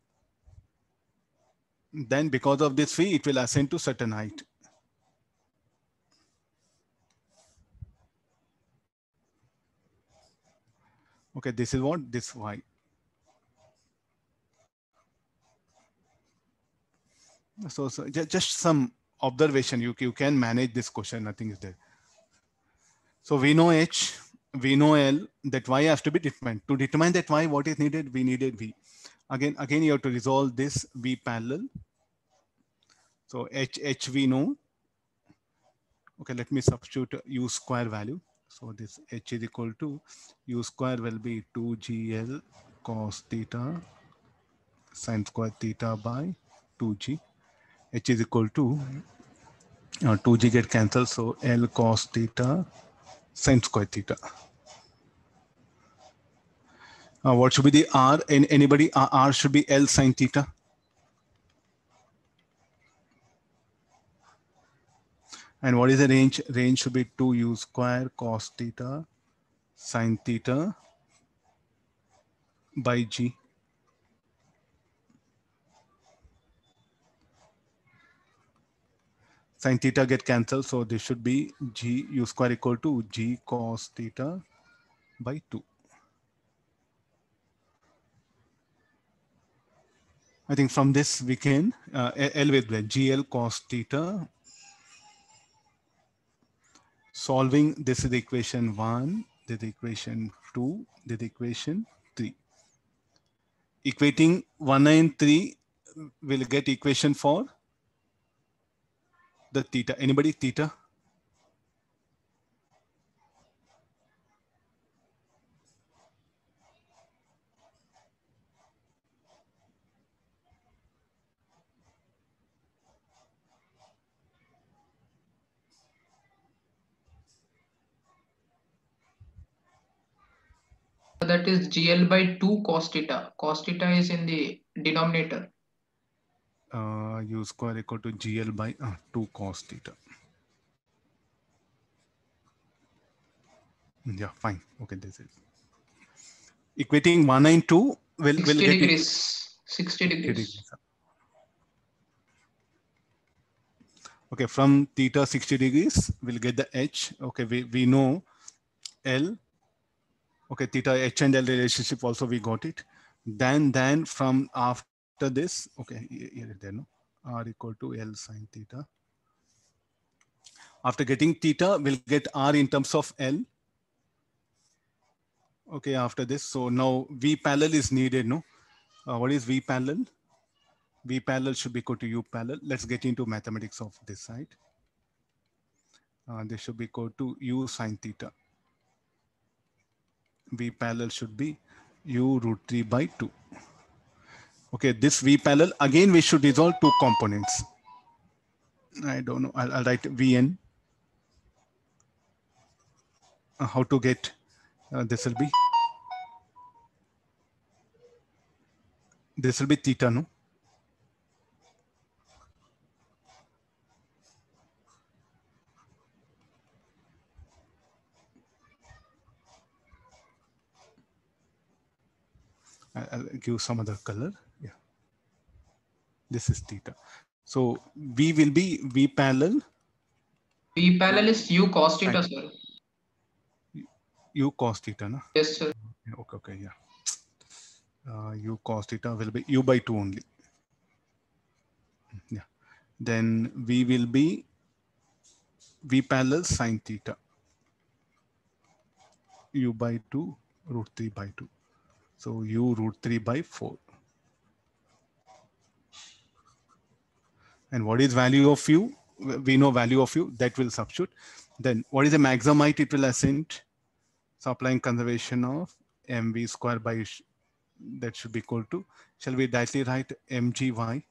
Then because of this V, it will ascend to certain height. Okay, this is what this Y. So, so just, just some observation. You, you can manage this question. Nothing is there. So we know H, we know L, that Y has to be determined. To determine that Y, what is needed? We needed V. Again, again, you have to resolve this V parallel. So H, H we know. Okay, let me substitute U square value. So this H is equal to U square will be two G L cos theta sine square theta by two G. H is equal to uh, two G get cancelled. So L cos theta sine square theta. Uh, what should be the R? In anybody, uh, R should be L sine theta. And what is the range? Range should be two U square cos theta sine theta by G. Sine theta get cancelled. So this should be G U square equal to G cos theta by two. I think from this we can uh, L with the G L cos theta. Solving this is the equation one, this is the equation two, this is the equation three. Equating one and three will get equation for the theta. Anybody theta? That is G L by two cos theta. Cos theta is in the denominator. Uh, U square equal to G L by uh, two cos theta. Yeah, fine. Okay, this is equating one and two will will sixty get degrees. sixty degrees. Okay, from theta sixty degrees, we'll get the H. Okay, we, we know L. Okay, theta H and L relationship also we got it. Then then from after this, okay, here there no R equal to L sine theta. After getting theta, we'll get R in terms of L. Okay, after this, so now V parallel is needed, no? Uh, what is V parallel? V parallel should be equal to U parallel. Let's get into mathematics of this side. Uh, this should be equal to U sine theta. V parallel should be U root three by two. Okay, this V parallel, again, we should resolve two components. I don't know, I'll, I'll write Vn. Uh, how to get, uh, this will be, this will be theta, no? I'll give some other color. Yeah. This is theta. So V will be V parallel. V parallel is U cos theta, sir. U cos theta, no? Yes, sir. Okay, okay, yeah. Uh, U cos theta will be U by two only. Yeah. Then V will be V parallel sine theta. U by two root three by two. So U root three by four. And what is value of U? We know value of U, that will substitute. Then what is the maximum height it will ascend? So applying conservation of mv square by, that should be equal to, shall we directly write mgy?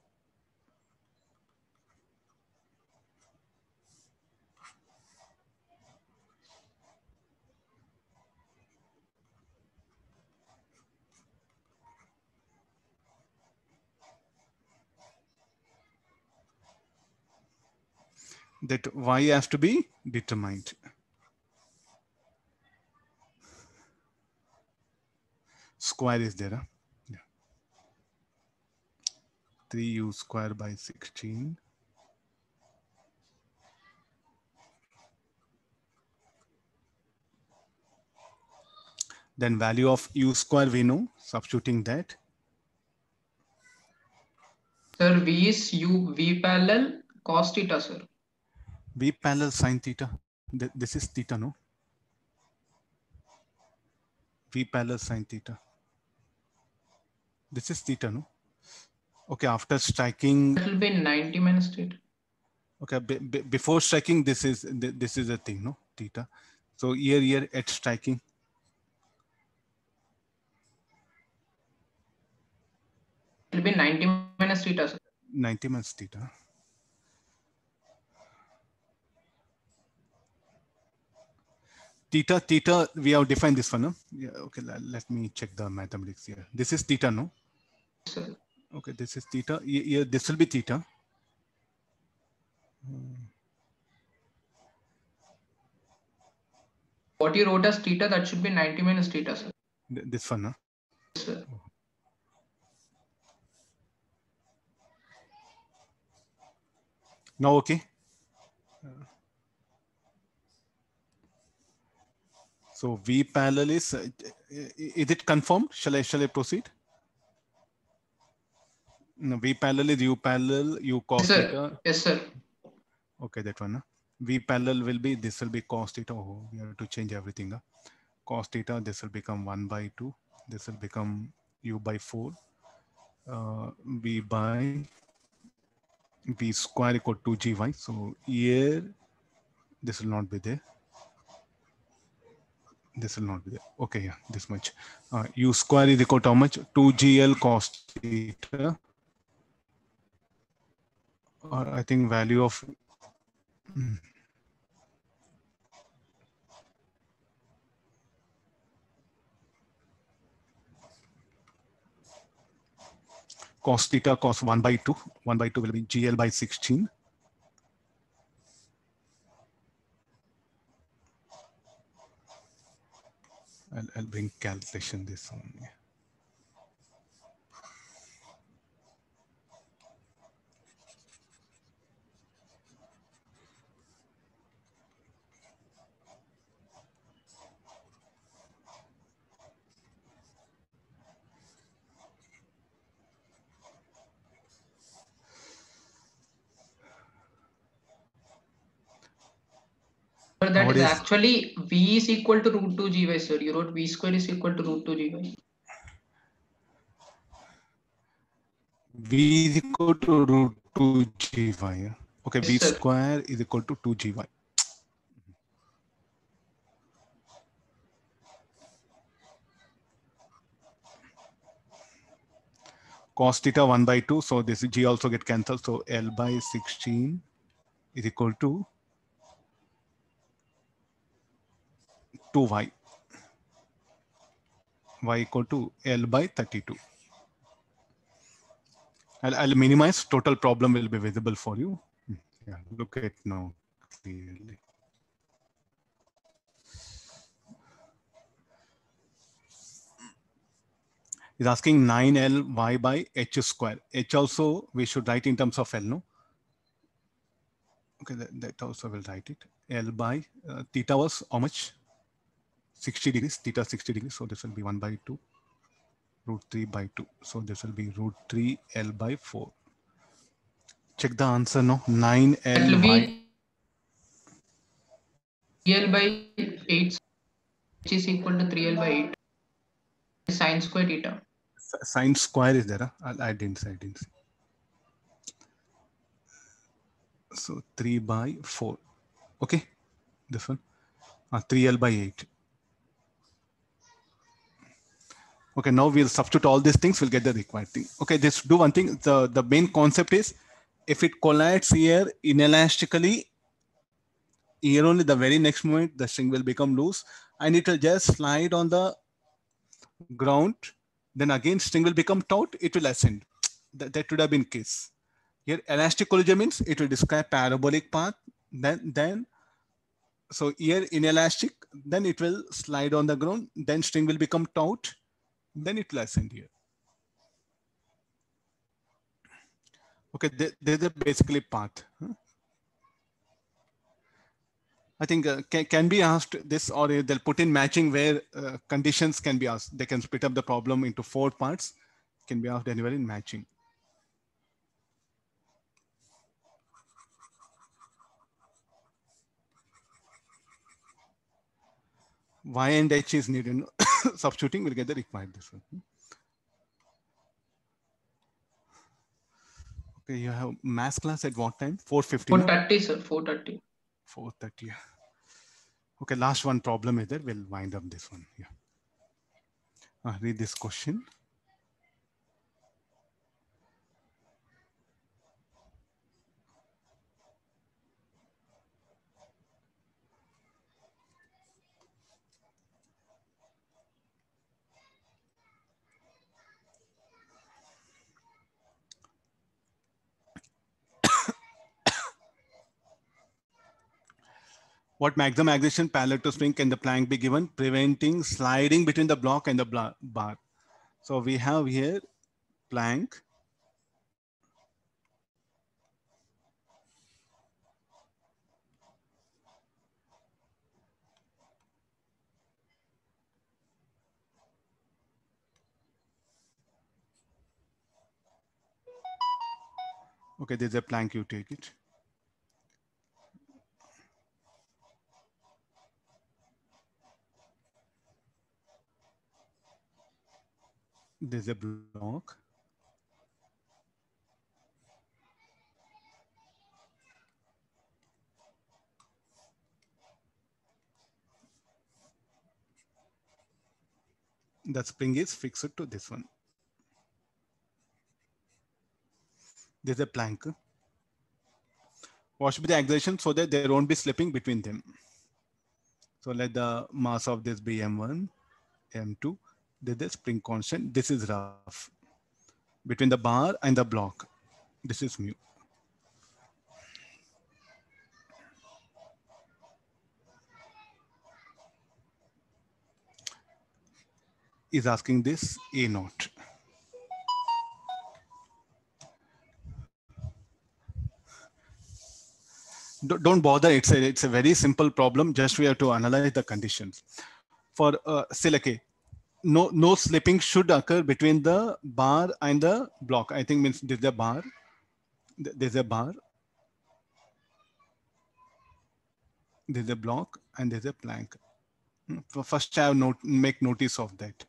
that y has to be determined. Square is there. Huh? Yeah. three u square by sixteen. Then value of u square we know, substituting that. Sir, V is U, V parallel cos theta, sir. V parallel sine theta. This is theta, no? V parallel sine theta. This is theta, no? Okay, after striking. That will be ninety minus theta. Okay, be, be, before striking, this is this is a thing, no? Theta. So here, here at striking. It will be ninety minus theta, sir. ninety minus theta. Theta, theta, we have defined this one, no? Yeah, okay, let, let me check the mathematics here. This is theta, no? Sir. Okay, this is theta. Here, this will be theta. What you wrote as theta, that should be ninety minus theta, sir. This one, no? Yes, sir. Now, okay. So V parallel is, uh, is it confirmed? Shall I, shall I proceed? No, V parallel is U parallel, U cos Yes, sir. theta. Yes, sir. Okay, that one. Huh? V parallel will be, this will be cos theta. Oh, we have to change everything. Huh? Cos theta, this will become one by two. This will become U by four. Uh, V by V square equal to G Y. So here, this will not be there. This will not be there. Okay, yeah, this much. Uh, U square is equal to how much? two G L cos theta. Or I think value of hmm. cos theta cos one by two. one by two will be G L by sixteen. I'll, I'll bring calculation this one. Yeah. But that What is is- actually V is equal to root two G Y, sir. You wrote V square is equal to root two G Y. V is equal to root two G Y. Yeah? Okay, Yes, V sir. square is equal to two G Y. Cos theta one by two. So this G also get cancelled. So L by sixteen is equal to two Y. Y equal to L by thirty-two. I'll, I'll minimize. Total problem will be visible for you. Yeah, look at now clearly. Is asking nine L Y by H square. H also we should write in terms of L, no? Okay, that, that also will write it. L by uh, theta was how much? sixty degrees, theta sixty degrees. So this will be one by two, root three by two. So this will be root three L by four. Check the answer, no? nine That L will Y. be three L by eight, which is equal to three L by eight. Sine square theta. Sine square is there. Huh? I, I didn't say, I didn't say. So three by four. Okay, this one. Uh, three L by eight. Okay, now we'll substitute all these things, we'll get the required thing. Okay, just do one thing. The, the main concept is if it collides here inelastically, here only the very next moment, the string will become loose and it will just slide on the ground. Then again, string will become taut, it will ascend. That, that would have been case. Here, elastic collision means it will describe parabolic path. Then, then, so here inelastic, then it will slide on the ground, then string will become taut, then it will ascend here. Okay, there's a basically path. Huh? I think uh, can, can be asked this, or they'll put in matching where uh, conditions can be asked. They can split up the problem into four parts, can be asked anywhere in matching. Y and H is needed. Substituting will get the required this one. Okay, you have mass class at what time? four fifty. four thirty, sir. four thirty. four thirty. Okay, last one problem is there. We'll wind up this one. Yeah. Uh, read this question. What maximum acceleration parallel to spring can the plank be given, preventing sliding between the block and the bar? So we have here plank. Okay, there's a plank, you take it. There's a block. The spring is fixed to this one. There's a plank. What should be the acceleration so that there won't be slipping between them? So let the mass of this be M one, M two. There's the spring constant. This is rough. Between the bar and the block, this is mu. Is asking this A naught. Don't bother. It's a, it's a very simple problem. Just we have to analyze the conditions. For uh, silica, no, no slipping should occur between the bar and the block. I think means there's a bar. There's a bar. There's a block and there's a plank. First, I have note, make notice of that.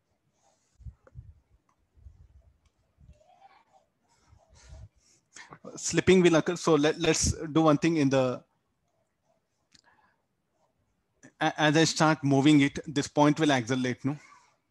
Slipping will occur. So let, let's do one thing in the, as I start moving it, this point will accelerate, no?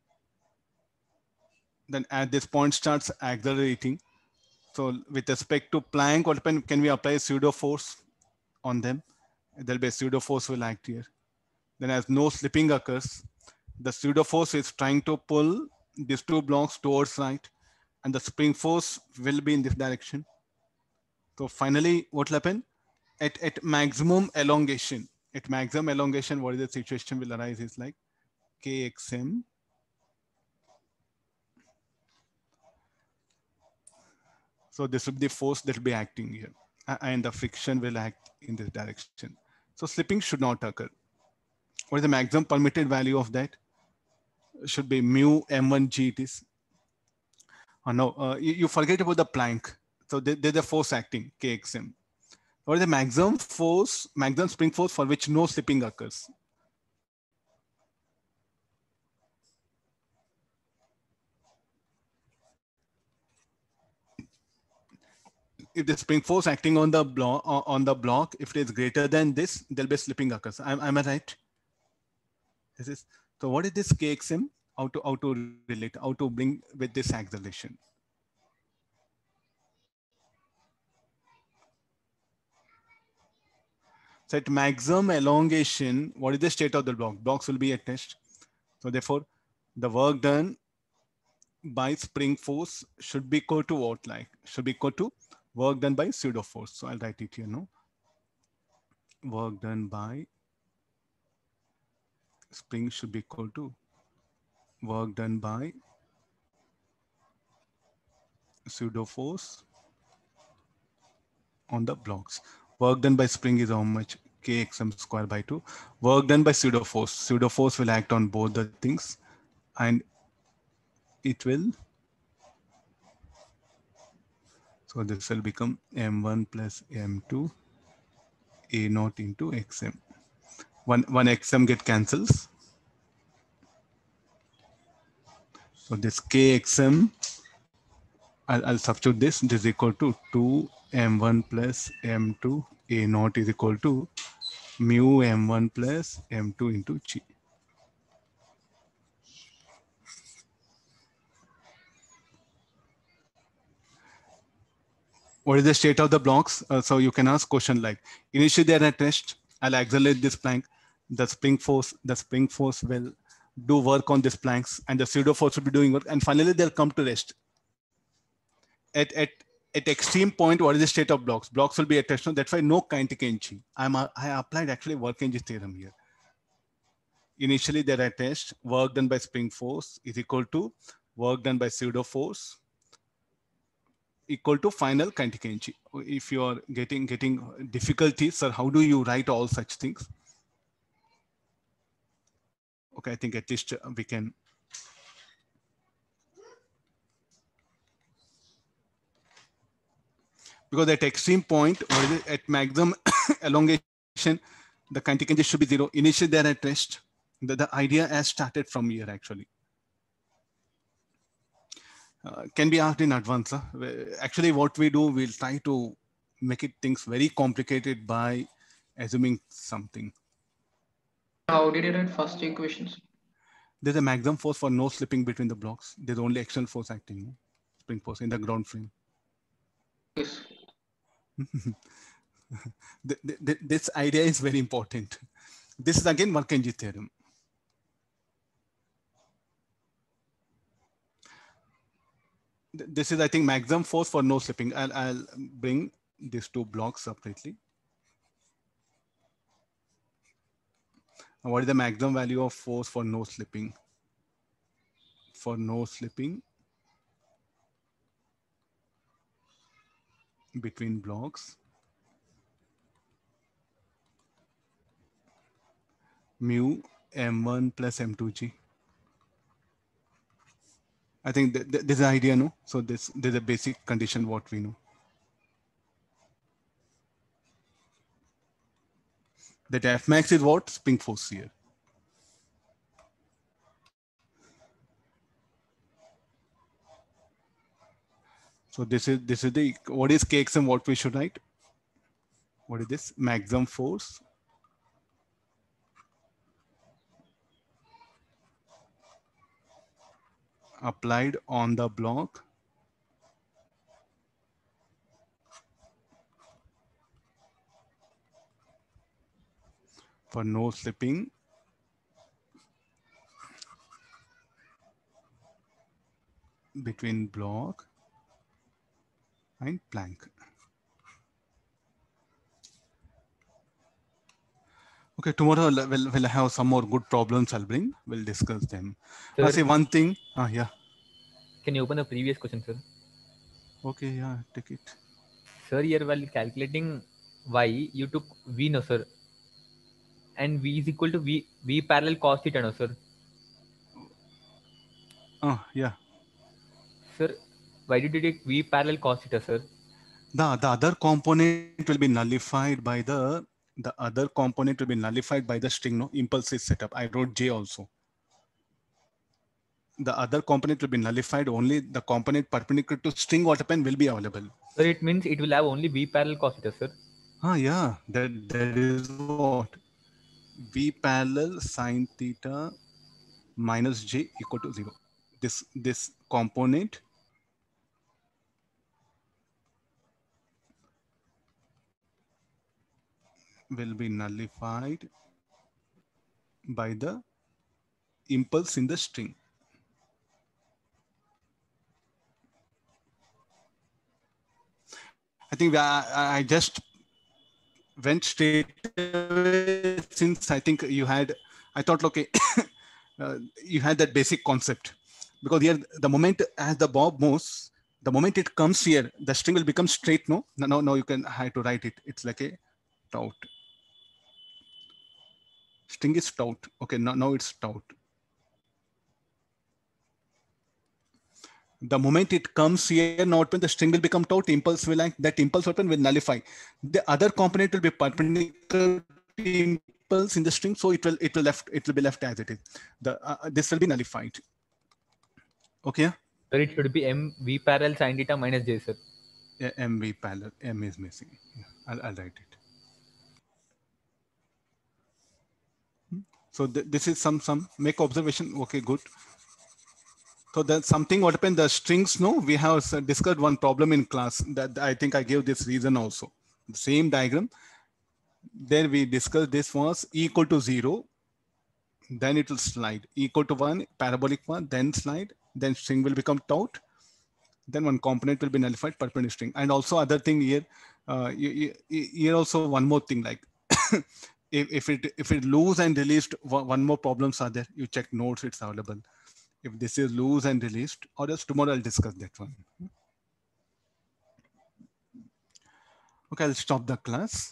Then at this point starts accelerating. So with respect to plank, what can we apply pseudo force on them? There'll be a pseudo force will act here. Then as no slipping occurs, the pseudo force is trying to pull these two blocks towards right, and the spring force will be in this direction. So finally, what will happen? At, at maximum elongation, at maximum elongation, what is the situation will arise is like K X M. So this will be the force that will be acting here, and the friction will act in this direction. So slipping should not occur. What is the maximum permitted value of that? Should be mu M one G it is. Oh, no, uh, you, you forget about the plank. So there, there's a force acting, K X M. What is the maximum force, maximum spring force for which no slipping occurs? If the spring force acting on the block, on the block, if it is greater than this, there'll be slipping occurs. Am, am I right? This is, so what is this K X M? How to, how to relate, how to bring with this acceleration? So at maximum elongation, what is the state of the block? Blocks will be attached. So therefore, the work done by spring force should be equal to what? Like should be equal to work done by pseudo force. So I'll write it here, no? work done by spring should be equal to work done by pseudo force on the blocks. Work done by spring is how much? Kxm square by two. Work done by pseudo force. Pseudo force will act on both the things, and it will. So this will become m one plus m two a naught into xm. One one xm get cancels. So this kxm, I'll, I'll substitute this. This is equal to two m one plus m two a naught is equal to mu m one plus m two into g. What is the state of the blocks? Uh, so you can ask question like, initially they are at rest. I'll accelerate this plank. The spring force, the spring force will do work on these planks, and the pseudo force will be doing work, and finally they'll come to rest. At at at extreme point, what is the state of blocks? Blocks will be at rest. That's why no kinetic energy. I'm a, I applied actually work energy theorem here. Initially they're at rest. Work done by spring force is equal to work done by pseudo force equal to final kinetic energy. If you are getting getting difficulties, sir, how do you write all such things? Okay, I think at least we can. Because at extreme point, or is it, at maximum elongation, the kinetic energy should be zero. Initially, they're at rest. The, the idea has started from here actually. Uh, can be asked in advance. Huh? Actually, what we do, we'll try to make it things very complicated by assuming something. How did you write first equations? There's a maximum force for no slipping between the blocks. There's only external force acting, no? Spring force in the ground frame. Yes. the, the, the, this idea is very important. This is again Work-Energy theorem. This is, I think, maximum force for no slipping. I'll, I'll bring these two blocks separately. What is the maximum value of force for no slipping? For no slipping between blocks, mu m one plus m two g. I think th th this is the idea, no? So this, this is a basic condition what we know. That F max is what? Spring force here. So this is this is the, what is K X M, what we should write? What is this? Maximum force applied on the block for no slipping between block and plank. Okay, tomorrow we'll, we'll have some more good problems I'll bring. We'll discuss them. I say one thing. Ah, yeah. Can you open the previous question, sir? Okay, yeah, take it. Sir, here while calculating y, you took v, no, sir. And v is equal to v, v parallel cos theta, no, sir. Oh, yeah. Sir, why did you take v parallel cos theta, sir? The, the other component will be nullified by the, the other component will be nullified by the string, no? Impulse is set up. I wrote J also. The other component will be nullified, only the component perpendicular to string what happened will be available. Sir, it means it will have only v parallel cos theta, sir. Ah, yeah, that, that is what? V parallel sine theta minus J equal to zero. This, this component will be nullified by the impulse in the string. I think I, I just went straight away, since I think you had, I thought, okay, uh, you had that basic concept, because here the moment as the bob moves, the moment it comes here, the string will become straight. No, no, no, no, you can have to write it. It's like a tout. String is tout. Okay, now, now it's tout. The moment it comes here, now open, the string will become tout. Impulse will act. That impulse open will nullify. The other component will be perpendicular to impulse in the string, so it will it will left it will be left as it is. The uh, this will be nullified. Okay. Sir, it should be M V parallel sin theta minus J, sir. Yeah, M V parallel. M is missing. Yeah, I'll, I'll write it. So th this is some some make observation. Okay, good. So that's something what happened, the strings, no, we have discussed one problem in class that I think I gave this reason also. The same diagram. There we discussed this was equal to zero, then it will slide, equal to one, parabolic one, then slide, then string will become tout, then one component will be nullified, perpendicular string. And also other thing here, uh, you, you, here also one more thing, like if, if it if it loose and released, one more problems are there, you check notes, it's available. If this is loose and released, or else tomorrow I'll discuss that one. Okay, I'll stop the class.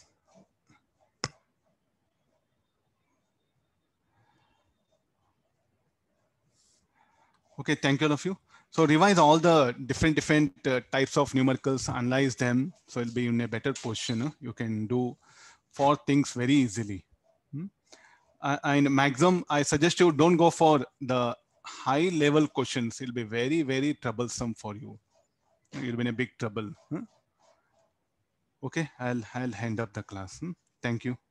Okay, thank you all of you. So revise all the different different uh, types of numericals, analyze them, so it'll be in a better position. Huh? You can do four things very easily. Hmm? Uh, and maximum, I suggest you don't go for the high level questions. It'll be very, very troublesome for you. You'll be in a big trouble. Huh? Okay, I'll, I'll hand up the class. Hmm? Thank you.